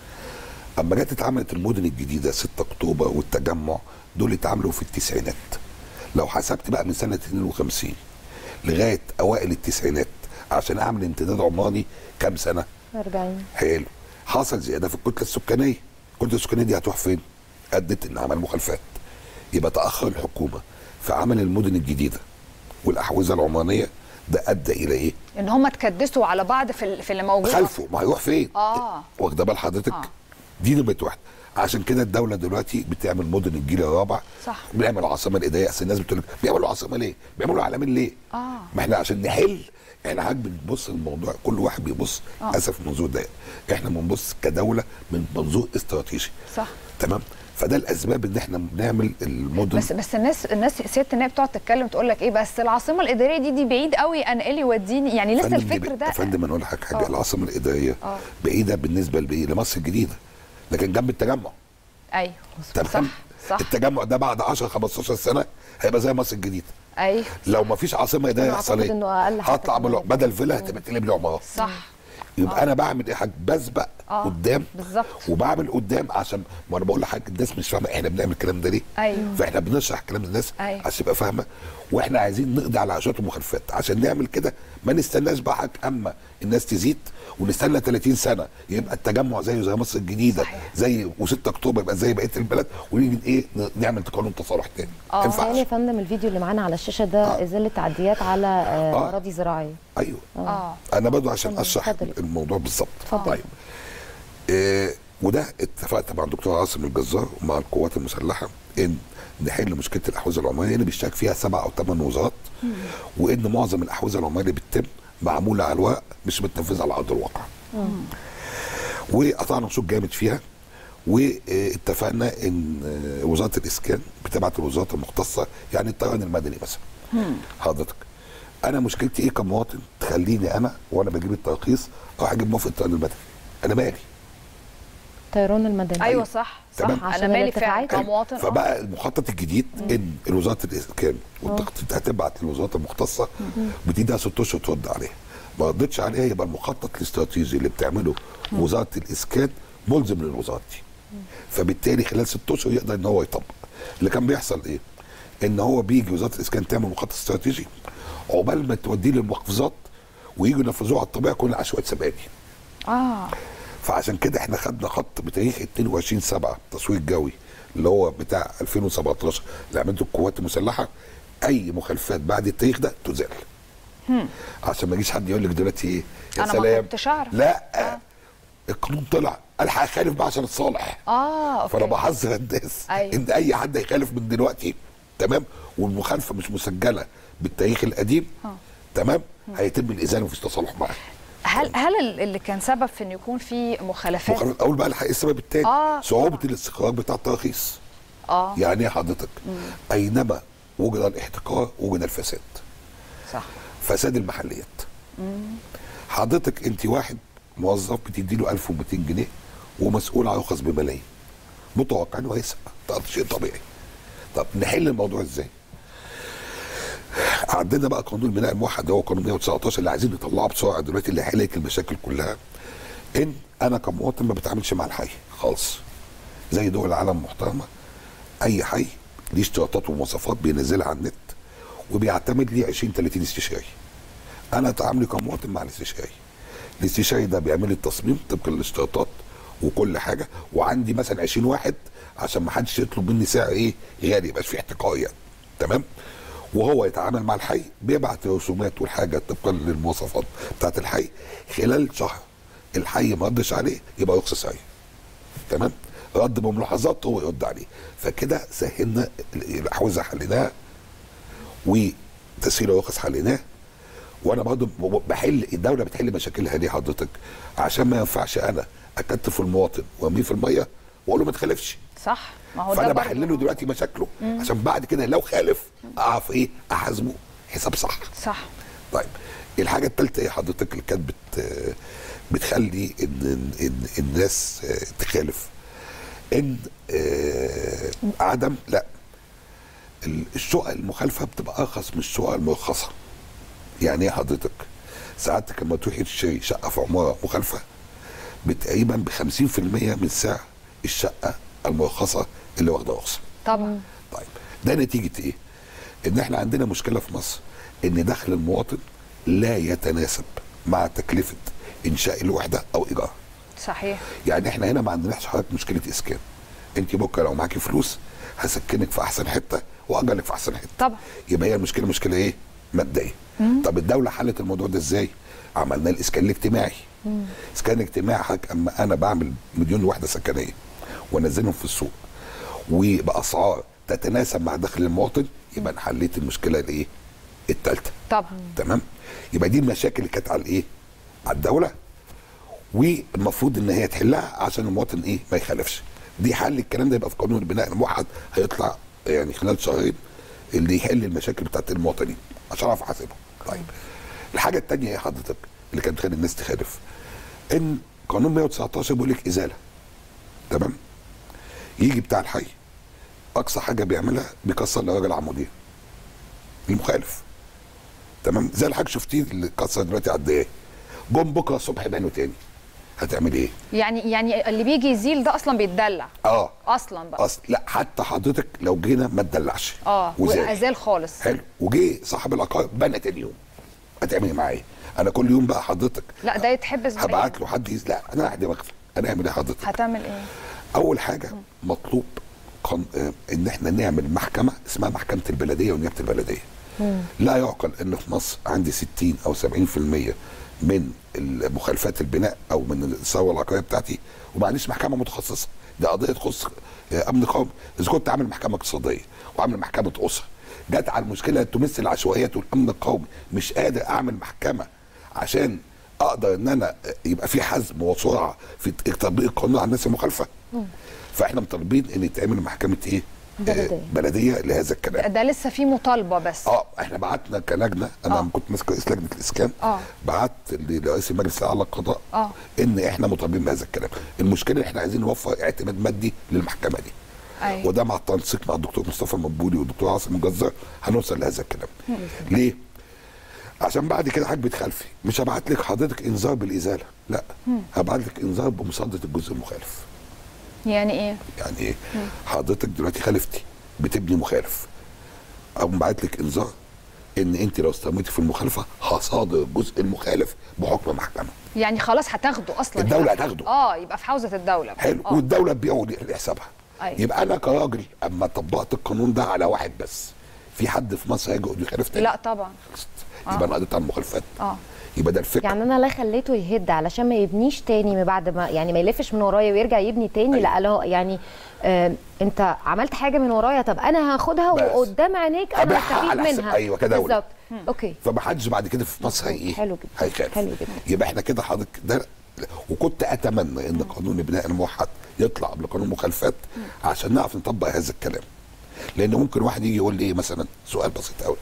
اما جت اتعملت المدن الجديده ستة اكتوبر والتجمع، دول اتعملوا في التسعينات. لو حسبت بقى من سنه اتنين وخمسين لغايه اوائل التسعينات عشان اعمل امتداد عمراني كام سنه؟ أربعين. حلو. حصل زياده في الكتله السكانيه، الكتله السكانيه دي هتروح فين؟ ادت ان عمل مخالفات. يبقى تاخر الحكومه في عمل المدن الجديده والاحوزه العمرانيه، ده ادى الى ايه؟ ان هم اتكدسوا على بعض في في اللي موجود. خلفوا، ما هيروح فين؟ اه واخده بال حضرتك؟ آه. دي نمره واحد. عشان كده الدوله دلوقتي بتعمل مدن الجيل الرابع. صح. بنعمل العاصمه الاداريه. اصل الناس بتقول لك بيعملوا عاصمه ليه؟ بيعملوا علامين ليه؟ اه ما احنا عشان نحل، احنا حضرتك بنبص الموضوع كل واحد بيبص آه. اسف منظور ضيق، احنا بنبص كدوله من منظور استراتيجي. صح. تمام؟ فده الاسباب ان احنا بنعمل المدن. بس بس الناس الناس سياده النائب بتقعد تتكلم تقول لك ايه، بس العاصمه الاداريه دي دي بعيد قوي، انقلي وديني، يعني لسه الفكر ده. يا فندم انا اقول لحضرتك حاجه، العاصمه الاداريه أوه. بعيده بالنسبه لمصر الجديده، لكن جنب التجمع. ايوه تمام. صح صح. التجمع ده بعد عشرة خمستاشر سنه هيبقى زي مصر الجديده. ايوه. لو ما فيش عاصمه اداريه يحصل ايه؟ هطلع بدل فيلا هتبقى تقلب لي عمارات. صح. يبقى آه. انا بعمل ايه حاجه؟ بسبق آه. قدام بالظبط، وبعمل قدام. عشان ما انا بقول لحضرتك الناس مش فاهمه احنا بنعمل الكلام ده ليه. ايوه. فاحنا بنشرح كلام للناس أيوه. عشان تبقى فاهمه، واحنا عايزين نقضي على عشوائيات المخالفات. عشان نعمل كده ما نستناش بقى حضرتك اما الناس تزيد ونستنى ثلاثين سنه يبقى التجمع زيه زي مصر الجديده. صحيح. زي وستة اكتوبر يبقى زي بقيه البلد، ونيجي ايه نعمل قانون تصالح تاني. اه يعني يا فندم الفيديو اللي معانا على الشاشه ده آه. ازاله تعديات على آه. اراضي زراعيه. ايوه. اه انا برضه عشان اشرح الموضوع بالظبط. طيب إيه، وده اتفقت مع الدكتور عاصم الجزار ومع القوات المسلحه ان نحل مشكله الاحوزه العمرانيه اللي بيشترك فيها سبع او ثمان وزارات، وان معظم الاحوزه العمرانيه بتتم معموله على الورق مش بتنفذ على ارض الواقع. وقطعنا شوط جامد فيها، واتفقنا ان وزاره الاسكان بتبعت الوزارات المختصه، يعني الطيران المدني مثلا. حضرتك انا مشكلتي ايه كمواطن تخليني انا وانا بجيب الترخيص اروح اجيب موافقه الطيران المدني؟ انا مالي؟ الطيران المدني. ايوه صح صح. انا مالي فعلا كمواطن. فبقى المخطط الجديد ان وزاره الاسكان والتخطيط هتبعت للوزارات المختصه بتديها ست اشهر ترد عليها. ما ردتش عليها يبقى المخطط الاستراتيجي اللي بتعمله وزاره الاسكان ملزم للوزارات دي. فبالتالي خلال ست اشهر يقدر ان هو يطبق. اللي كان بيحصل ايه؟ ان هو بيجي وزاره الاسكان تعمل مخطط استراتيجي، عقبال ما توديه للمحافظات ويجوا ينفذوه على الطبيعه كل عشوائيات سباني. اه فعشان كده احنا خدنا خط بتاريخ اتنين وعشرين سبعة تصوير جوي اللي هو بتاع ألفين وسبعتاشر اللي عملته القوات المسلحه. اي مخالفات بعد التاريخ ده تزال. هم. عشان ما يجيش حد يقول لك دلوقتي ايه يا أنا سلام ما كنتش أعرف. لا آه. القانون طلع الحق اخالف بقى عشان اتصالح. اه اوكي. فانا بحذر الناس أيوه. ان اي حد هيخالف من دلوقتي تمام والمخالفه مش مسجله بالتاريخ القديم ها. تمام هيتم الازاله ومفيش تصالح معاه. هل هل اللي كان سبب في ان يكون في مخالفات؟ مخالفات اول بقى الحقيقه السبب الثاني آه صعوبه الاستخراج بتاع التراخيص. اه يعني ايه حضرتك؟ مم. اينما وجد الاحتكار وجد الفساد. صح. فساد المحليات. مم. حضرتك انت واحد موظف بتدي له ألف ومئتين جنيه ومسؤول عن رخص بملايين. متوقع انه هيسرق، ده شيء طبيعي. طب نحل الموضوع ازاي؟ عندنا بقى قانون البناء الموحد هو قانون مية وتسعتاشر اللي عايزين نطلعه بسرعه دلوقتي، اللي هيحل المشاكل كلها. ان انا كمواطن ما بتعاملش مع الحي خالص زي دول العالم المحترمه. اي حي ليه اشتراطات ومواصفات بينزلها على النت وبيعتمد لي عشرين تلاتين استشاري. انا تعاملي كمواطن مع الاستشاري، الاستشاري ده بيعمل لي التصميم طبق الاشتراطات وكل حاجه، وعندي مثلا عشرين واحد عشان ما حدش يطلب مني سعر ايه غالي، يبقاش في احتكار يعني. تمام. وهو يتعامل مع الحي، بيبعت رسومات والحاجه طبقا للمواصفات بتاعت الحي. خلال شهر الحي ما ردش عليه يبقى رخصه سعريه. تمام. رد بملاحظات هو يرد عليه. فكده سهلنا الاحوزه، حليناها، وتسهيل الرخص حليناه. وانا برضه بحل، الدوله بتحل مشاكلها دي حضرتك، عشان ما ينفعش انا اكتف المواطن وارميه في الميه واقول له ما تخالفش. صح. ما هو فانا ده بحل له دلوقتي مشاكله مم. عشان بعد كده لو خالف اعرف ايه احاسبه حساب صح. صح. طيب الحاجه الثالثه ايه حضرتك اللي كانت بت بتخلي ان, إن الناس تخالف؟ ان عدم لا الشقق المخالفه بتبقى ارخص من الشقق المرخصه. يعني ايه حضرتك؟ ساعتك لما تروحي تشتري شقه في عماره مخالفه تقريبا ب خمسين في المية من سعر الشقه المرخصه اللي واخده رخصه. طبعا. طيب ده نتيجه ايه؟ ان احنا عندنا مشكله في مصر ان دخل المواطن لا يتناسب مع تكلفه انشاء الوحده او ايجارها. صحيح. يعني احنا هنا ما عندناش حضرتك مشكله اسكان. انت بكره لو معاكي فلوس هسكنك في احسن حته واجرك في احسن حته. طبعا. يبقى هي المشكله مشكله ايه؟ ماديه. طب الدوله حلت الموضوع ده ازاي؟ عملنا الاسكان الاجتماعي. الاسكان الاجتماعي حضرتك اما انا بعمل مليون وحده سكنيه وانزلهم في السوق وباسعار تتناسب مع دخل المواطن، يبقى انا حليت المشكله الايه؟ الثالثه. طبعا. تمام؟ يبقى دي المشاكل اللي كانت على الايه؟ على الدوله، والمفروض ان هي تحلها عشان المواطن ايه؟ ما يخالفش. دي حل الكلام ده يبقى في قانون البناء الموحد، هيطلع يعني خلال شهرين اللي يحل المشاكل بتاعت المواطنين عشان اعرف احاسبهم. طيب الحاجه الثانيه يا حضرتك اللي كانت بتخلي الناس تخالف، ان قانون مية وتسعتاشر بيقول لك ازاله. تمام؟ يجي بتاع الحي اقصى حاجه بيعملها بيكسر لراجل عموديه المخالف. تمام؟ زي الحاج شفتيه اللي كسر دلوقتي على الدقايق، جم بكره الصبح بانوا تاني، هتعمل ايه؟ يعني يعني اللي بيجي يزيل ده اصلا بيتدلع. اه اصلا بقى اصلا لا، حتى حضرتك لو جينا ما تدلعش اه وازال خالص. حلو. وجي صاحب العقار بنى تاني يوم، هتعملي معاه ايه؟ انا كل يوم بقى حضرتك لا ده يتحبس بقى، هبعت له حد يز... لا انا هحدي مكفى. انا هعمل ايه حضرتك؟ هتعمل ايه؟ اول حاجه م. مطلوب قن... آه ان احنا نعمل محكمه اسمها محكمه البلديه ونيابه البلديه. مم. لا يعقل ان في مصر عندي ستين او سبعين في المية من مخالفات البناء او من الثروه العقاريه بتاعتي وما عنديش محكمه متخصصه. ده قضيه تخص امن قومي. اذا كنت عامل محكمه اقتصاديه وعامل محكمه اسره، جت على المشكله تمثل العشوائيات والامن القومي، مش قادر اعمل محكمه عشان اقدر ان انا يبقى في حزم وسرعه في تطبيق القانون على الناس المخالفه. فاحنا مطالبين ان يتعمل محكمه ايه؟ بلديه, بلدية لهذا الكلام. ده لسه في مطالبه بس. اه احنا بعتنا كلجنه، انا آه. كنت ماسك رئيس لجنه الاسكان، اه بعت لرئيس المجلس الاعلى للقضاء اه ان احنا مطالبين بهذا الكلام. المشكله احنا عايزين نوفر اعتماد مادي للمحكمه دي. أيوة. وده مع التنسيق مع الدكتور مصطفى المنبولي والدكتور عاصم الجزار هنوصل لهذا الكلام. مم. ليه؟ عشان بعد كده حضرتك بتخالفي، مش هبعت لك حضرتك انذار بالازاله، لا هبعت لك انذار بمصادره الجزء المخالف. يعني ايه؟ يعني ايه؟ مم. حضرتك دلوقتي خالفتي بتبني مخالف، او بعت لك انذار ان انت لو استمرتي في المخالفه هصادر الجزء المخالف بحكم محكمه. يعني خلاص هتاخده اصلا، الدوله هتاخده اه يبقى في حوزه الدوله. حلو. آه. والدوله تبيعه لحسابها. أيوة. يبقى انا كراجل اما طبقت القانون ده على واحد بس، في حد في مصر هيجي يخالف تاني؟ لا طبعا. يبقى آه. انا قضيت على المخالفات. اه يبقى ده الفكره. يعني انا لا خليته يهد علشان ما يبنيش تاني من بعد ما، يعني ما يلفش من ورايا ويرجع يبني تاني. أيوة. لا لا يعني آه انت عملت حاجه من ورايا، طب انا هاخدها وقدام عينيك انا هستفيد منها. ايوه كده بالظبط. اوكي. فما حدش بعد كده في مصر هي ايه؟ حلو جدا. هيخاف. حلو جدا. يبقى احنا كده حضرتك ده. وكنت اتمنى ان قانون البناء الموحد يطلع قبل قانون المخالفات عشان نعرف نطبق هذا الكلام. لان ممكن واحد يجي يقول لي ايه مثلا، سؤال بسيط قوي،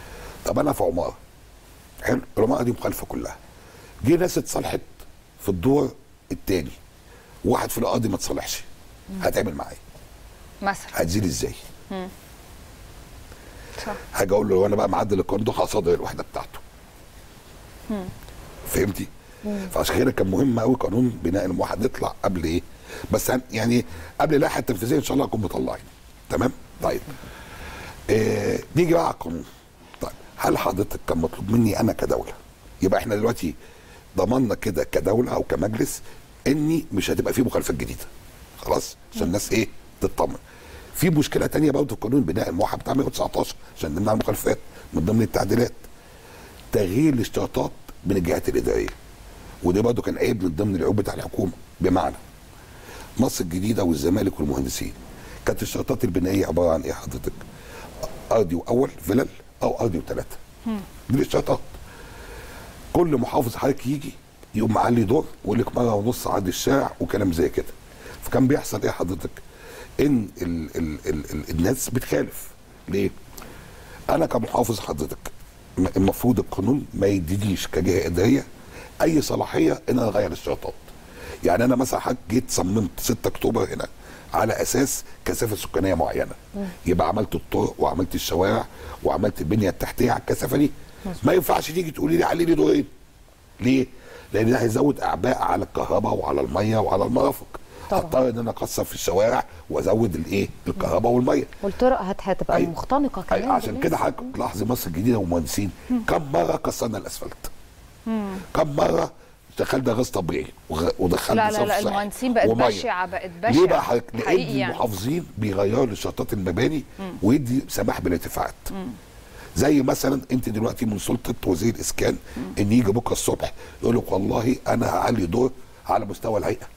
طب انا في عماره حلو، العماره دي مخالفه كلها، جه ناس اتصالحت في الدور الثاني، واحد في الارض ما اتصالحش، هتعمل معايا مثلا؟ هتزيل ازاي؟ مم. صح. هاجي اقول له وانا بقى معدل القانون ده هصادر الوحده بتاعته. مم. فهمتي؟ مم. فعشان كده كان مهم قوي قانون بناء الموحد يطلع قبل ايه؟ بس يعني قبل اللائحه التنفيذيه ان شاء الله هنكون مطلعين. تمام؟ طيب. آه نيجي بقى على القانون. طيب هل حضرتك كان مطلوب مني انا كدوله؟ يبقى احنا دلوقتي ضمننا كده كدوله او كمجلس اني مش هتبقى فيه مخالفات جديده. خلاص؟ عشان الناس ايه؟ تطمن. في مشكله ثانيه برضه في قانون بناء الموحد بتاع مية وتسعتاشر عشان نمنع المخالفات من ضمن التعديلات. تغيير الاشتراطات من الجهات الاداريه. وده برضه كان عيب من ضمن العيوب بتاع الحكومه، بمعنى مصر الجديده والزمالك والمهندسين كانت الاشتراطات البنائيه عباره عن ايه حضرتك؟ ارضي واول فلل او ارضي وثلاثه. دي الاشتراطات. كل محافظ حضرتك يجي يقوم معلي دور ويقول لك مره ونص عرض الشارع وكلام زي كده. فكان بيحصل ايه حضرتك؟ ان ال ال ال ال الناس بتخالف. ليه؟ انا كمحافظ حضرتك المفروض القانون ما يدينيش كجهه اداريه اي صلاحيه ان انا اغير الاشتراطات. يعني انا مثلا حضرتك جيت صممت ستة اكتوبر هنا على اساس كثافه سكانيه معينه. يبقى عملت الطرق وعملت الشوارع وعملت البنيه التحتيه على الكثافه دي. ما ينفعش تيجي تقولي لي علي لي دورين. ليه؟ لان ده هيزود اعباء على الكهرباء وعلى الميه وعلى المرافق. هضطر ان انا اكسر في الشوارع وازود الايه؟ الكهرباء والميه. والطرق هتبقى أيوة. مختنقه كمان. أيوة. عشان كده حضرتك لاحظي مصر الجديده والمهندسين كم مره كسرنا الاسفلت؟ مم. كم مره دخلنا غاز طبيعي ودخلنا لا لا لا المهندسين بقت بشعه بقت بشعه. ليه بقى حضرتك؟ لان المحافظين بيغيروا لشطات المباني ويدي سماح بالارتفاعات. زي مثلا انت دلوقتي من سلطه وزير الاسكان ان يجي بكره الصبح يقول لك والله انا هعلي دور على مستوى الهيئه.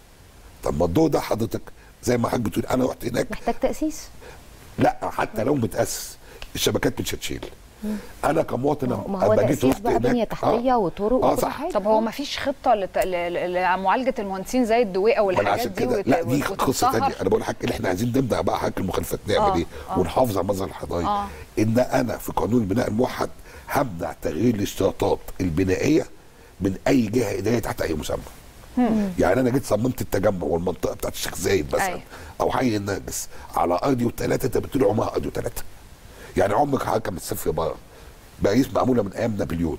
طب ما الدور ده حضرتك زي ما حضرتك بتقول انا رحت هناك محتاج تاسيس. لا حتى لو متاسس الشبكات مش هتشيل. انا كمواطن ما هو تاسيس بقى بنيه تحتيه آه. وطرق آه وكل حاجه. طب هو ما فيش خطه لت... لمعالجه المهندسين زي الدويقه والحاجات دي وت... لا دي قصه ثانيه. انا بقول لحضرتك اللي احنا عايزين نبدا بقى حضرتك المخالفات نعمل آه. ايه آه. ونحافظ على المظهر الحضاري. آه. ان انا في قانون البناء الموحد همنع تغيير الاشتراطات البنائيه من اي جهه اداريه تحت اي مسمى. مم. يعني انا جيت صممت التجمع والمنطقه بتاعت الشيخ زايد مثلا او حي الناجس على ارضي وثلاثه. انت بتقول عمرها ارضي وثلاثه. يعني عمرك حضرتك من الصفر بره. باريس معموله من ايام نابليون.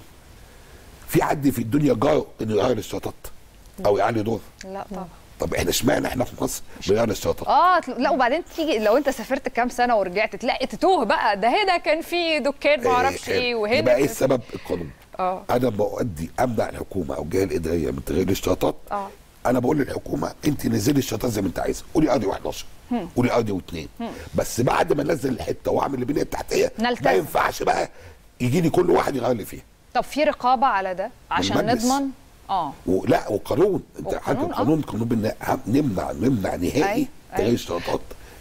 في حد في الدنيا جار انه يغير الاشتراطات او يعلي دور؟ لا طبعا. طب احنا اشمعنى احنا في مصر بنغير الاشتراطات؟ اه لا وبعدين تيجي لو انت سافرت كام سنه ورجعت تلاقي تتوه بقى ده هنا كان في دكان ما اعرفش ايه, إيه وهنا يبقى ايه السبب؟ القانون. اه انا بؤدي امنع الحكومه او الجهه الاداريه من تغيير الاشتراطات. اه انا بقول للحكومه انت نزلي الاشتراطات زي ما انت عايزه. قولي ارضي واحد عشر قولي ارضي واثنين بس بعد ما انزل الحته واعمل البنيه التحتيه ما ينفعش بقى يجي لي كل واحد يغير لي فيها. طب في رقابه على ده عشان نضمن؟ اه لا وقانون انت حاجه قانون قانون بناء نمنع نمنع نهائي تغيير الاشتراطات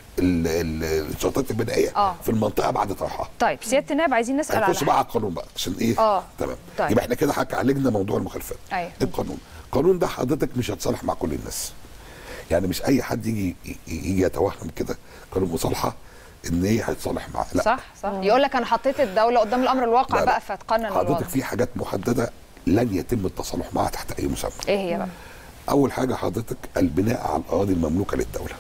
الاشتراطات البنائيه آه. في المنطقه بعد طرحها. طيب سياده النائب عايزين نسال على نخش بقى على القانون بقى عشان ايه؟ اه تمام. طيب. يبقى احنا كده حكى عالجنا موضوع المخالفات. أيوه. القانون القانون ده حضرتك مش هتصالح مع كل الناس. يعني مش اي حد يجي يجي يتوهم كده قانون مصالحه ان هي هيتصالح معاه. لا صح صح. يقول لك انا حطيت الدوله قدام الامر الواقع لا بقى فتقنن الوضع. حضرتك في حاجات محدده لن يتم التصالح معها تحت اي مسمى. ايه هي بقى؟ اول حاجه حضرتك البناء على الاراضي المملوكه للدوله.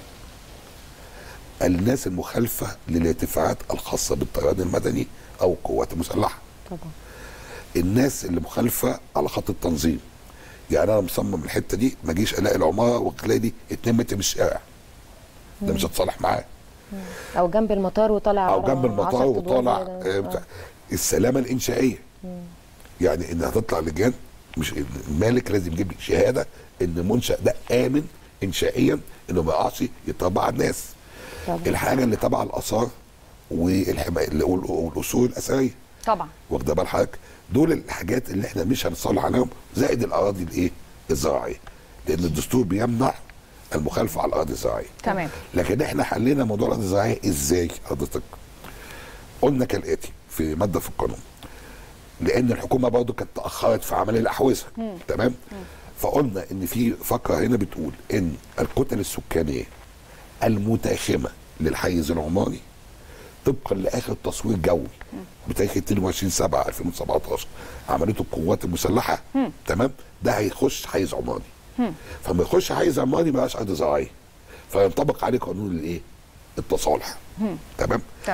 الناس المخالفه للارتفاعات الخاصه بالطيران المدني او القوات المسلحه. طبعا. الناس اللي مخالفه على خط التنظيم. يعني انا مصمم الحته دي ما اجيش الاقي العماره واخلي دي اتنين متر من الشارع. ده مش هتصالح معاه. او جنب المطار وطالع او جنب المطار وطالع آه السلامه الانشائيه. مم. يعني ان هتطلع لجان مش المالك لازم يجيب لي شهاده ان المنشا ده امن انشائيا انه ما يقعش يطبع على الناس. طبعا. الحاجه اللي تبع الاثار والحمايه والاصول الاثريه. طبعا. واخده بال حضرتك؟ دول الحاجات اللي احنا مش هنصالح عليهم زائد الاراضي الايه؟ الزراعيه. لان الدستور بيمنع المخالفه على الاراضي الزراعيه. تمام. لكن احنا حلينا موضوع الاراضي الزراعيه ازاي حضرتك؟ قلنا كالاتي في ماده في القانون. لان الحكومه برضه كانت تاخرت في عمل الاحوزه. مم. تمام؟ مم. فقلنا ان في فقره هنا بتقول ان الكتل السكانيه المتاخمه للحيز العمراني طبقا لاخر تصوير جوي بتاريخ اتنين وعشرين سبعة ألفين وسبعتاشر عملته القوات المسلحه. مم. تمام؟ ده هيخش حيز عمراني. فما يخش حيز عمراني ما بقاش ارض زراعيه. فينطبق عليه قانون الايه؟ التصالح. تمام؟ تمام.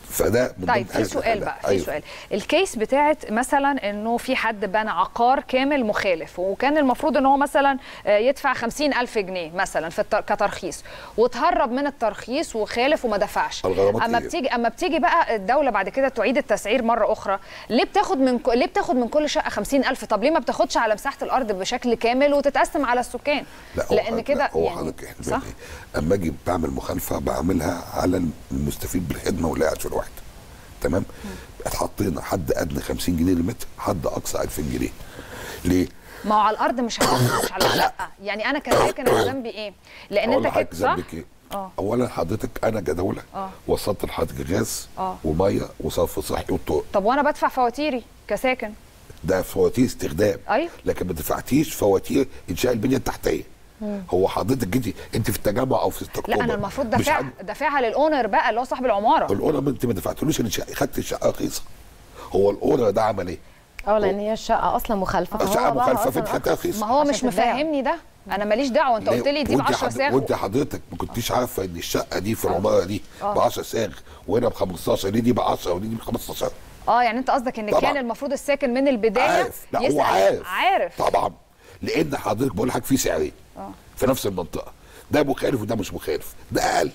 فده من طيب ضمن في سؤال بقى في أيوة. سؤال الكيس بتاعت مثلا انه في حد بنى عقار كامل مخالف وكان المفروض ان هو مثلا يدفع خمسين ألف جنيه مثلا في التر... كترخيص وتهرب من الترخيص وخالف وما دفعش. اما بتيجي اما بتيجي بقى الدوله بعد كده تعيد التسعير مره اخرى، ليه بتاخد من ك... ليه بتاخد من كل شقه خمسين ألف؟ طب ليه ما بتاخدش على مساحه الارض بشكل كامل وتتقسم على السكان؟ لا لان كده هو يعني حضرتك احنا صح؟ اما اجي بعمل مخالفه بعملها على المستفيد بالخدمه ولا قاعد في الواحد. تمام؟ اتحطينا حد ادنى خمسين جنيه للمتر، حد اقصى ألفين جنيه. ليه؟ ما هو على الارض مش على مش على الشقه، يعني انا كساكن انا ذنبي ايه؟ لان انت كده صح؟ ذنبك ايه؟ أوه. اولا حضرتك انا كدوله أوه. وصلت لحضرتك غاز أوه. وميه وصرف صحي وطرق. طب وانا بدفع فواتيري كساكن؟ ده فواتير استخدام. ايوه لكن ما دفعتيش فواتير انشاء البنيه التحتيه. مم. هو حضرتك جيتي انت في التجمع او في ستة اكتوبر. لا انا المفروض دافع دافعها للاونر بقى اللي هو صاحب العماره. الاونر انت ما دفعتلوش الشقه، خدت الشقه رخيصه. هو الاونر ده عمل ايه؟ اه لان هي الشقه اصلا مخالفه. الشقه مخالفه فانت خدتها رخيصه. ما هو مش مفهمني ده، انا ماليش دعوه. انت قلت لي دي ب عشرة صاغ وانت حضرتك ما كنتيش عارفه ان الشقه دي في العماره دي ب عشرة صاغ وهنا ب خمستاشر، ليه دي ب عشرة ودي ب خمستاشر؟ اه يعني انت قصدك ان طبعًا. كان المفروض الساكن من البدايه عارف. لا يسأل. هو عارف عارف طبعا، لان حضرتك بقول لك في سعرين اه في نفس المنطقه، ده مخالف وده مش مخالف، ده اقل.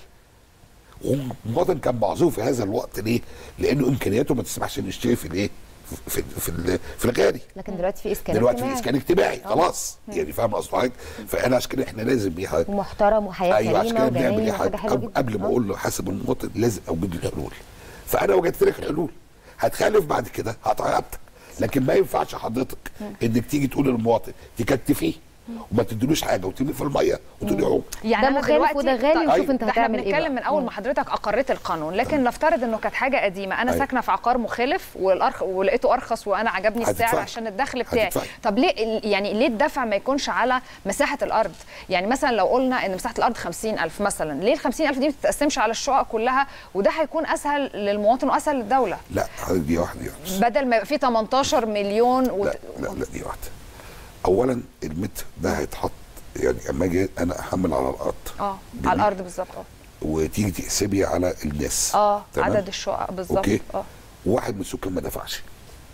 والمواطن كان معذور في هذا الوقت ليه؟ لانه امكانياته ما تسمحش انه يشتري في الايه؟ في في في الغالي. لكن دلوقتي في اسكان دلوقتي في اسكان اجتماعي خلاص. يعني فاهم قصدي حضرتك؟ فانا عشان كده احنا لازم ايه حضرتك؟ ومحترم وحياه أيوة كريمه وجميله وحاجه حلوه جدا. قبل ما اقول له حسب المواطن لازم اوجد له الحلول. فانا وجدت لك الحلول، هتخالف بعد كده هتعاقبك، لكن ما ينفعش حضرتك انك تيجي تقول للمواطن تكتفيه وما تديلوش حاجه وترميه في الميه وتقولي عوم. يعني ده مخالف وده غالي وشوف انت هتعمل ايه. احنا بنتكلم من اول ما حضرتك اقريت القانون، لكن نفترض انه كانت حاجه قديمه، انا ساكنه في عقار مخالف والأرخ... ولقيته ارخص وانا عجبني السعر عشان الدخل بتاعي. هتدفع. طب ليه يعني ليه الدفع ما يكونش على مساحه الارض؟ يعني مثلا لو قلنا ان مساحه الارض خمسين ألف مثلا، ليه ال خمسين ألف دي ما تتقسمش على الشقق كلها وده هيكون اسهل للمواطن واسهل للدوله؟ لا دي واحده دي واحده بدل ما يبقى في تمنتاشر مليون و... لا لا لا دي واحده. اولا المتر ده هيتحط يعني اما اجي انا احمل على الارض اه على الارض بالظبط اه وتيجي تحسبي على الناس اه عدد الشقق بالظبط. اوكي اه واحد من السكان ما دفعش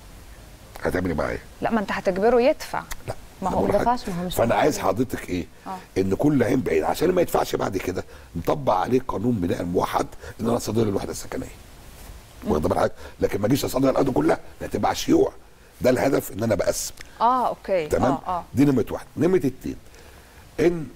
هتعملي معاه ايه؟ لا ما انت هتجبره يدفع. لا ما هو ما دفعش. ما هو مش فانا عايز حضرتك ايه؟ آه. ان كل عين بعيد عشان ما يدفعش بعد كده نطبق عليه قانون بناء موحد ان انا اصدر الوحده السكنيه. واخد بالك؟ لكن ما اجيش اصدر الارض كلها، لا تبقى شيوع. ده الهدف ان انا بقسم. اه اوكي تمام؟ اه اه دي نمره واحد. نمره اتنين ان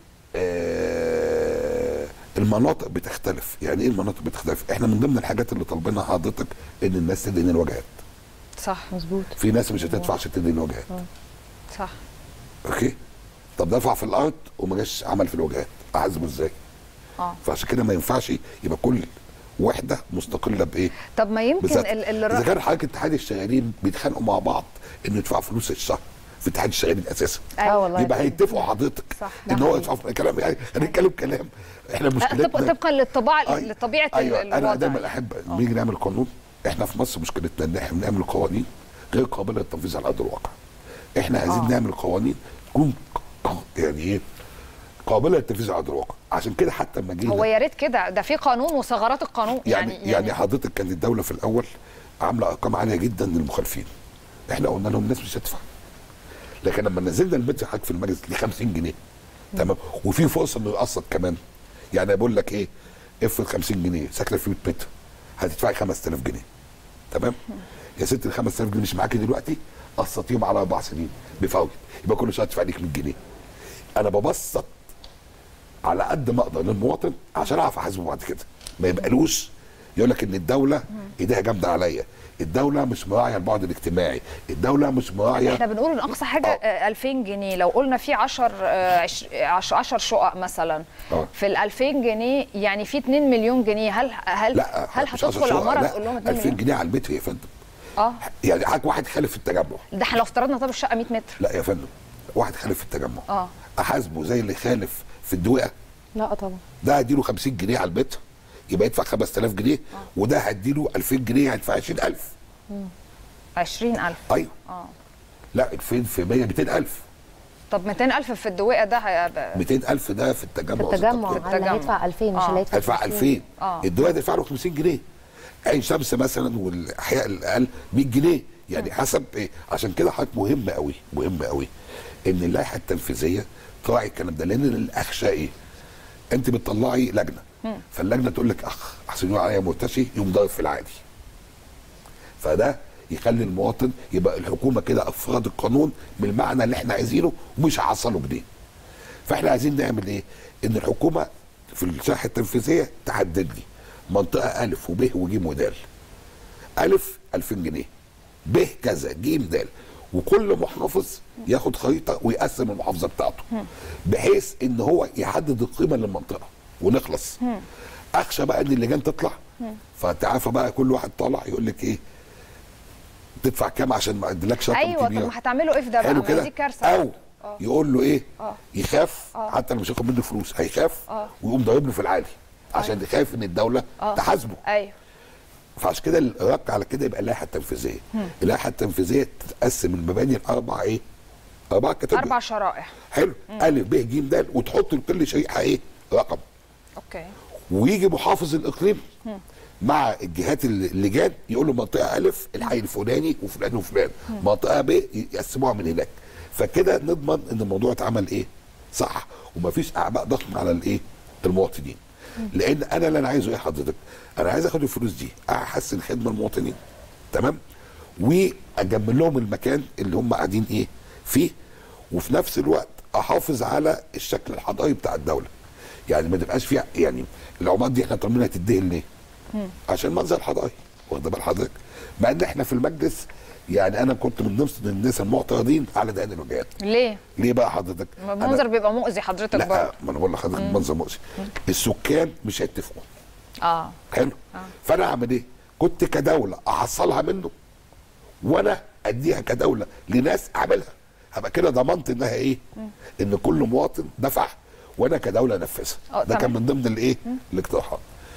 آه المناطق بتختلف. يعني ايه المناطق بتختلف؟ احنا من ضمن الحاجات اللي طالبينها حضرتك ان الناس تدين الواجهات. صح مظبوط. في ناس مش هتدفع عشان تدين الواجهات. صح. اوكي؟ طب دفع في الارض وما جاش عمل في الواجهات، احاسبه ازاي؟ اه فعشان كده ما ينفعش يبقى كل وحده مستقله بايه؟ طب ما يمكن اللي اذا كان حضرتك اتحاد الشغالين بيتخانقوا مع بعض انه يدفعوا فلوس الشهر في اتحاد الشغالين اساسا. اه والله يبقى هيتفقوا حضرتك ان هو يدفع كلام. يعني هنتكلم كلام احنا مشكلتنا طبقا للطباعه أي... لطبيعه أيوة الوضع. انا دايما احب لما نيجي نعمل قانون، احنا في مصر مشكلتنا ان احنا بنعمل قوانين غير قابله للتنفيذ على ارض الواقع. احنا عايزين آه. نعمل قوانين تكون يعني ايه قابله للتنفيذ على ارض الواقع. عشان كده حتى لما جينا هو يا ريت كده، ده في قانون وثغرات القانون. يعني يعني, يعني حضرتك كانت الدوله في الاول عامله ارقام عاليه جدا للمخالفين. احنا قلنا لهم الناس مش هتدفع، لكن لما نزلنا المتر حضرتك في المجلس ل خمسين جنيه تمام، وفي فرصه انه يقسط كمان. يعني بقول لك ايه، افرض خمسين جنيه ساكنه في مية متر هتدفعي خمسة آلاف جنيه تمام. يا ست ال خمسة آلاف جنيه مش معاكي دلوقتي، قسطيهم على اربع سنين بفوائد، يبقى كل شهر تدفع لك مية جنيه. انا ببسط على قد ما اقدر للمواطن عشان اعرف احاسبه بعد كده، ما يبقالوش يقول لك ان الدوله ايديها جامده عليا، الدوله مش مراعيه البعد الاجتماعي، الدوله مش مراعيه. احنا بنقول ان اقصى حاجه آه. ألفين جنيه، لو قلنا في عشرة عشرة شقق مثلا آه. في ال ألفين جنيه يعني في اتنين مليون جنيه. هل هل لا هل هتدخل عماره تقول لهم اتنين مليون؟ ألفين جنيه على المتر يا فندم. اه يعني حضرتك واحد خالف في التجمع، ده احنا لو افترضنا طب الشقه مية متر. لا يا فندم، واحد خالف في التجمع اه احاسبه زي اللي خالف في الدوقه؟ لا طبعا. ده هديله خمسين جنيه على المتر يبقى يدفع خمسة آلاف جنيه، آه. وده هديله ألفين جنيه هيدفع عشرين ألف. امم عشرين ألف ايوه اه لا ألفين في مية ميتين ألف. طب ميتين ألف في الدوقه ده هيبقى ميتين ألف ده في التجمع. في التجمع اللي هيدفع ألفين مش اللي هيدفع هيدفع ألفين. اه الدوقه هيدفع له خمسين جنيه. عين شمس مثلا والاحياء الاقل مية جنيه، يعني حسب ايه. عشان كده حضرتك مهم قوي مهم قوي ان اللائحه التنفيذيه تراعي الكلام ده، لان الاخشى ايه؟ انت بتطلعي لجنه، فاللجنه تقول لك اخ احسن يقول عليا مرتشي يقوم ضارب في العادي. فده يخلي المواطن يبقى الحكومه كده افراد القانون بالمعنى اللي احنا عايزينه ومش هحصله جنيه. فاحنا عايزين نعمل ايه؟ ان الحكومه في اللائحه التنفيذيه تحدد لي منطقه الف وب وج ودال. الف ألفين جنيه، ب كذا، ج د، وكل محافظ ياخد خريطه ويقسم المحافظه بتاعته بحيث ان هو يحدد القيمه للمنطقه ونخلص. اخشى بقى ان اللجان تطلع فتعافى بقى كل واحد طالع يقول لك ايه تدفع كام عشان ما ادلكش رقم ايوه كبير. طب ما هتعملوا ايه في ده بقى؟ ما دي كارثه. او أوه. يقول له ايه أوه. يخاف أوه. حتى لو مش هياخد منه فلوس هيخاف أوه. ويقوم ضارب له في العالي عشان أوه. يخاف ان الدوله أوه. تحاسبه. ايوه. فعشان كده الرق على كده يبقى اللائحه التنفيذيه. اللائحه التنفيذيه تتقسم المباني لاربع ايه؟ اربع كاتيجوري، اربع شرائح. حلو. الف ب ج د، وتحط لكل شريحه ايه؟ رقم. اوكي. ويجي محافظ الاقليم مم. مع الجهات اللجان يقول له منطقه الف الحي الفلاني وفلان وفلان، منطقه ب يقسموها من هناك. فكده نضمن ان الموضوع اتعمل ايه؟ صح، ومفيش اعباء ضخمه على الايه؟ المواطنين. لان انا اللي انا عايزه ايه حضرتك؟ انا عايز اخد الفلوس دي احسن خدمه للمواطنين، تمام؟ واجمل لهم المكان اللي هم قاعدين ايه؟ فيه، وفي نفس الوقت احافظ على الشكل الحضاري بتاع الدوله. يعني ما تبقاش فيها يعني العمارات دي احنا طالبينها تدهن ليه؟ عشان منظر حضاري، واخد بال حضرتك؟ مع ان احنا في المجلس يعني انا كنت من ضمن الناس المعترضين على دهان الوجهات. ليه؟ ليه بقى حضرتك؟ المنظر بيبقى مؤذي حضرتك برضه. لا ما انا بقول لحضرتك المنظر مؤذي. السكان مش هيتفقوا. اه حلو؟ آه. فانا اعمل ايه؟ كنت كدوله احصلها منه وانا اديها كدوله لناس اعملها، هبقى كده ضمنت انها ايه؟ مم. ان كل مواطن دفع وانا كدوله انفذها. ده كان من ضمن الايه؟ الاقتراحات.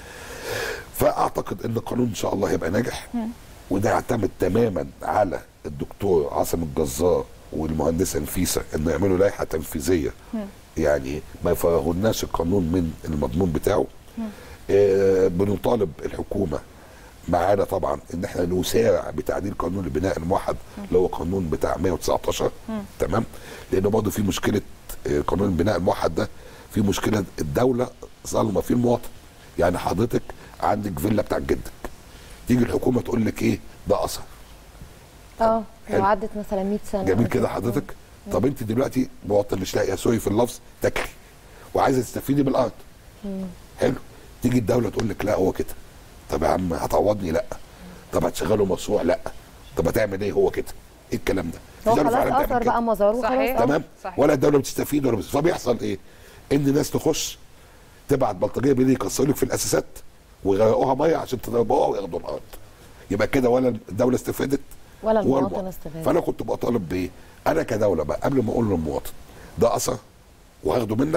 فاعتقد ان القانون ان شاء الله هيبقى ناجح، مم. وده يعتمد تماما على الدكتور عاصم الجزار والمهندسه نفيسه انه يعملوا لائحه تنفيذيه، مم. يعني ما يفرغولناش القانون من المضمون بتاعه. آه بنطالب الحكومه معانا طبعا ان احنا نسارع بتعديل قانون البناء الموحد اللي هو قانون بتاع مية وتسعتاشر، تمام؟ لانه برضه في مشكله قانون البناء الموحد ده، في مشكله الدوله ظالمه في المواطن. يعني حضرتك عندك فيلا بتاع جدك، تيجي الحكومه تقول لك ايه؟ ده اثر. اه لو عدت مثلا مية سنه. جميل كده حضرتك؟ مم. طب انت دلوقتي مواطن مش لاقي سوري في اللفظ تاكلي وعايزه تستفيدي بالارض. مم. حلو؟ تيجي الدوله تقول لك لا هو كده. طب يا عم هتعوضني؟ لا. طب هتشغله مشروع؟ لا. طب هتعمل ايه؟ هو كده. ايه الكلام ده؟ هو خلاص اثر بقى مزاره خلاص. تمام؟ صحيح. ولا الدوله بتستفيد ولا بتستفيد. فبيحصل ايه؟ ان ناس تخش تبعت بلطجيه بيجي يكسروا لك في الاساسات ويغرقوها ميه عشان تضربوها وياخدوا الارض. يبقى كده ولا الدوله استفادت ولا المواطن استفاد. فانا كنت بطالب بايه؟ انا كدوله بقى قبل ما اقول للمواطن ده اثر وهاخده منك،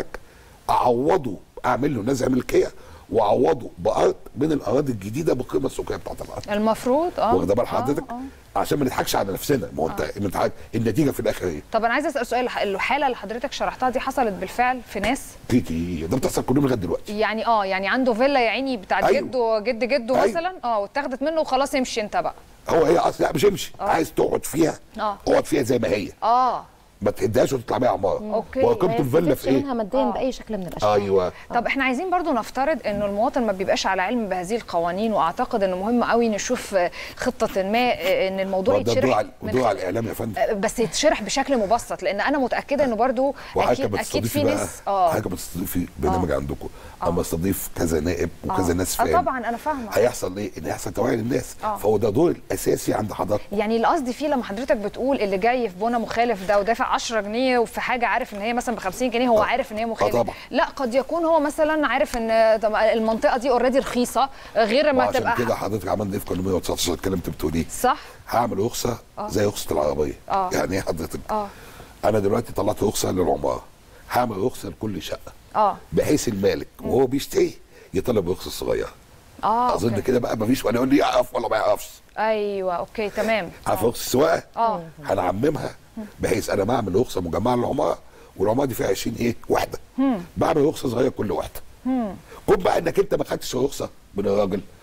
اعوضه، اعمل له نزع ملكيه واعوضه بارض من الاراضي الجديده بالقيمه السوقيه بتاعت الارض. المفروض اه واخد بال حضرتك؟ آه آه. عشان ما نضحكش على نفسنا، ما هو انت آه. النتيجه في الاخر ايه؟ طب انا عايزه اسال سؤال، الحاله اللي حضرتك شرحتها دي حصلت بالفعل في ناس؟ كتير، ده بتحصل كل يوم لغايه دلوقتي. يعني اه يعني عنده فيلا يا عيني بتاعت أيوه. جده جد جده أيوه. مثلا اه واتاخدت منه وخلاص امشي انت بقى. هو هي اصل لا مش امشي، آه. عايز تقعد فيها اه اقعد فيها زي ما هي. اه ما تهداش وتطلع بيها عماره. اوكي. وقيمه الفيلا في ايه؟ منها ماديا آه. باي شكل من الاشكال. ايوه. طب احنا عايزين برضو نفترض انه المواطن ما بيبقاش على علم بهذه القوانين، واعتقد انه مهم قوي نشوف خطه ما ان الموضوع يتشرح دور على الاعلام يا فندم، بس يتشرح بشكل مبسط، لان انا متاكده انه برضو اكيد اكيد في ناس اه حاجه بتستضيفي برنامج عندكم اما استضيف كذا نائب وكذا ناس فاهم. اه طبعا انا فاهمه. هيحصل ايه؟ ان يحصل توعيه للناس، فهو ده دور الاساسي عند حضرتك. يعني اللي قصدي فيه لما حضرتك بتقول اللي جاي في بنا مخالف ده ودافع عشرة جنيه في حاجه عارف ان هي مثلا ب خمسين جنيه، هو آه. عارف ان هي مخالف. آه طبعا. لا قد يكون هو مثلا عارف ان المنطقه دي اوريدي رخيصه غير ما تبقى. عشان كده حضرتك عملنا ايه في قانون مية وتسعتاشر اتكلمت بتقولي صح؟ هعمل رخصه آه. زي رخصه العربيه. آه. يعني ايه حضرتك؟ اه انا دلوقتي طلعت رخصه للعماره، هعمل رخصه لكل شقه. اه بحيث المالك وهو بيشتري يطلب رخصه صغيره. اه اظن أوكي. كده بقى مفيش ولا يقول لي يعرف ولا ما يعرفش. ايوه اوكي تمام. عارف رخصه السواقه؟ اه هنعممها بحيث انا بعمل رخصه مجمعه للعماره، والعماره دي فيها عشرين ايه وحده. مم. بعمل رخصه صغيره كل واحده. امم كون بقى انك انت ما خدتش رخصه من الراجل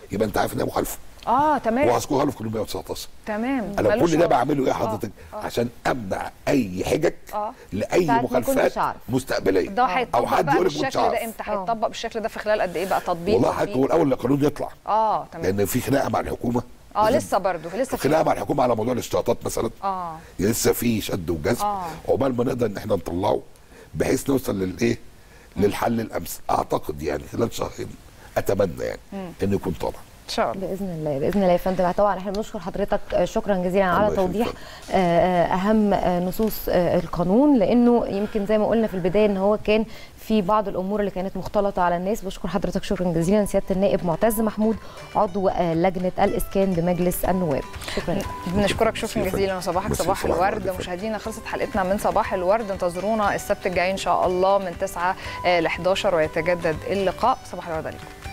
يبقى انت عارف ان هي مخالفه. اه تمام. وهذكر خالف كل مية وتسعتاشر. تمام. انا كل ده بعمله ايه آه. حضرتك؟ آه. عشان امنع اي حجج آه. لاي مخالفات مستقبليه. ده هيتطبق حد بقى يقول لك بالشكل ده امتى؟ هيتطبق بالشكل ده في خلال قد ايه بقى تطبيق؟ والله حضرتك هو الاول القانون يطلع. اه تمام. لان في خناقه مع الحكومه. اه لسه برضه لسه في خناقه مع الحكومه على موضوع الاشتراطات مثلا. اه لسه في شد وجذب. اه عقبال ما نقدر ان احنا نطلعه بحيث نوصل للايه؟ للحل الامثل. اعتقد يعني خلال شهرين اتمنى يعني انه يكون طالع. ان شاء الله باذن الله باذن الله يا فندم. طبعا احنا بنشكر حضرتك شكرا جزيلا على توضيح اهم نصوص القانون، لانه يمكن زي ما قلنا في البدايه ان هو كان في بعض الامور اللي كانت مختلطه على الناس. بشكر حضرتك شكرا جزيلا سياده النائب معتز محمود عضو لجنه الاسكان بمجلس النواب. شكرا لك. بنشكرك شكرا جزيلا وصباحك صباح الورد. مشاهدينا خلصت حلقتنا من صباح الورد، انتظرونا السبت الجاي ان شاء الله من تسعة ل حداشر ويتجدد اللقاء. صباح الورد عليكم.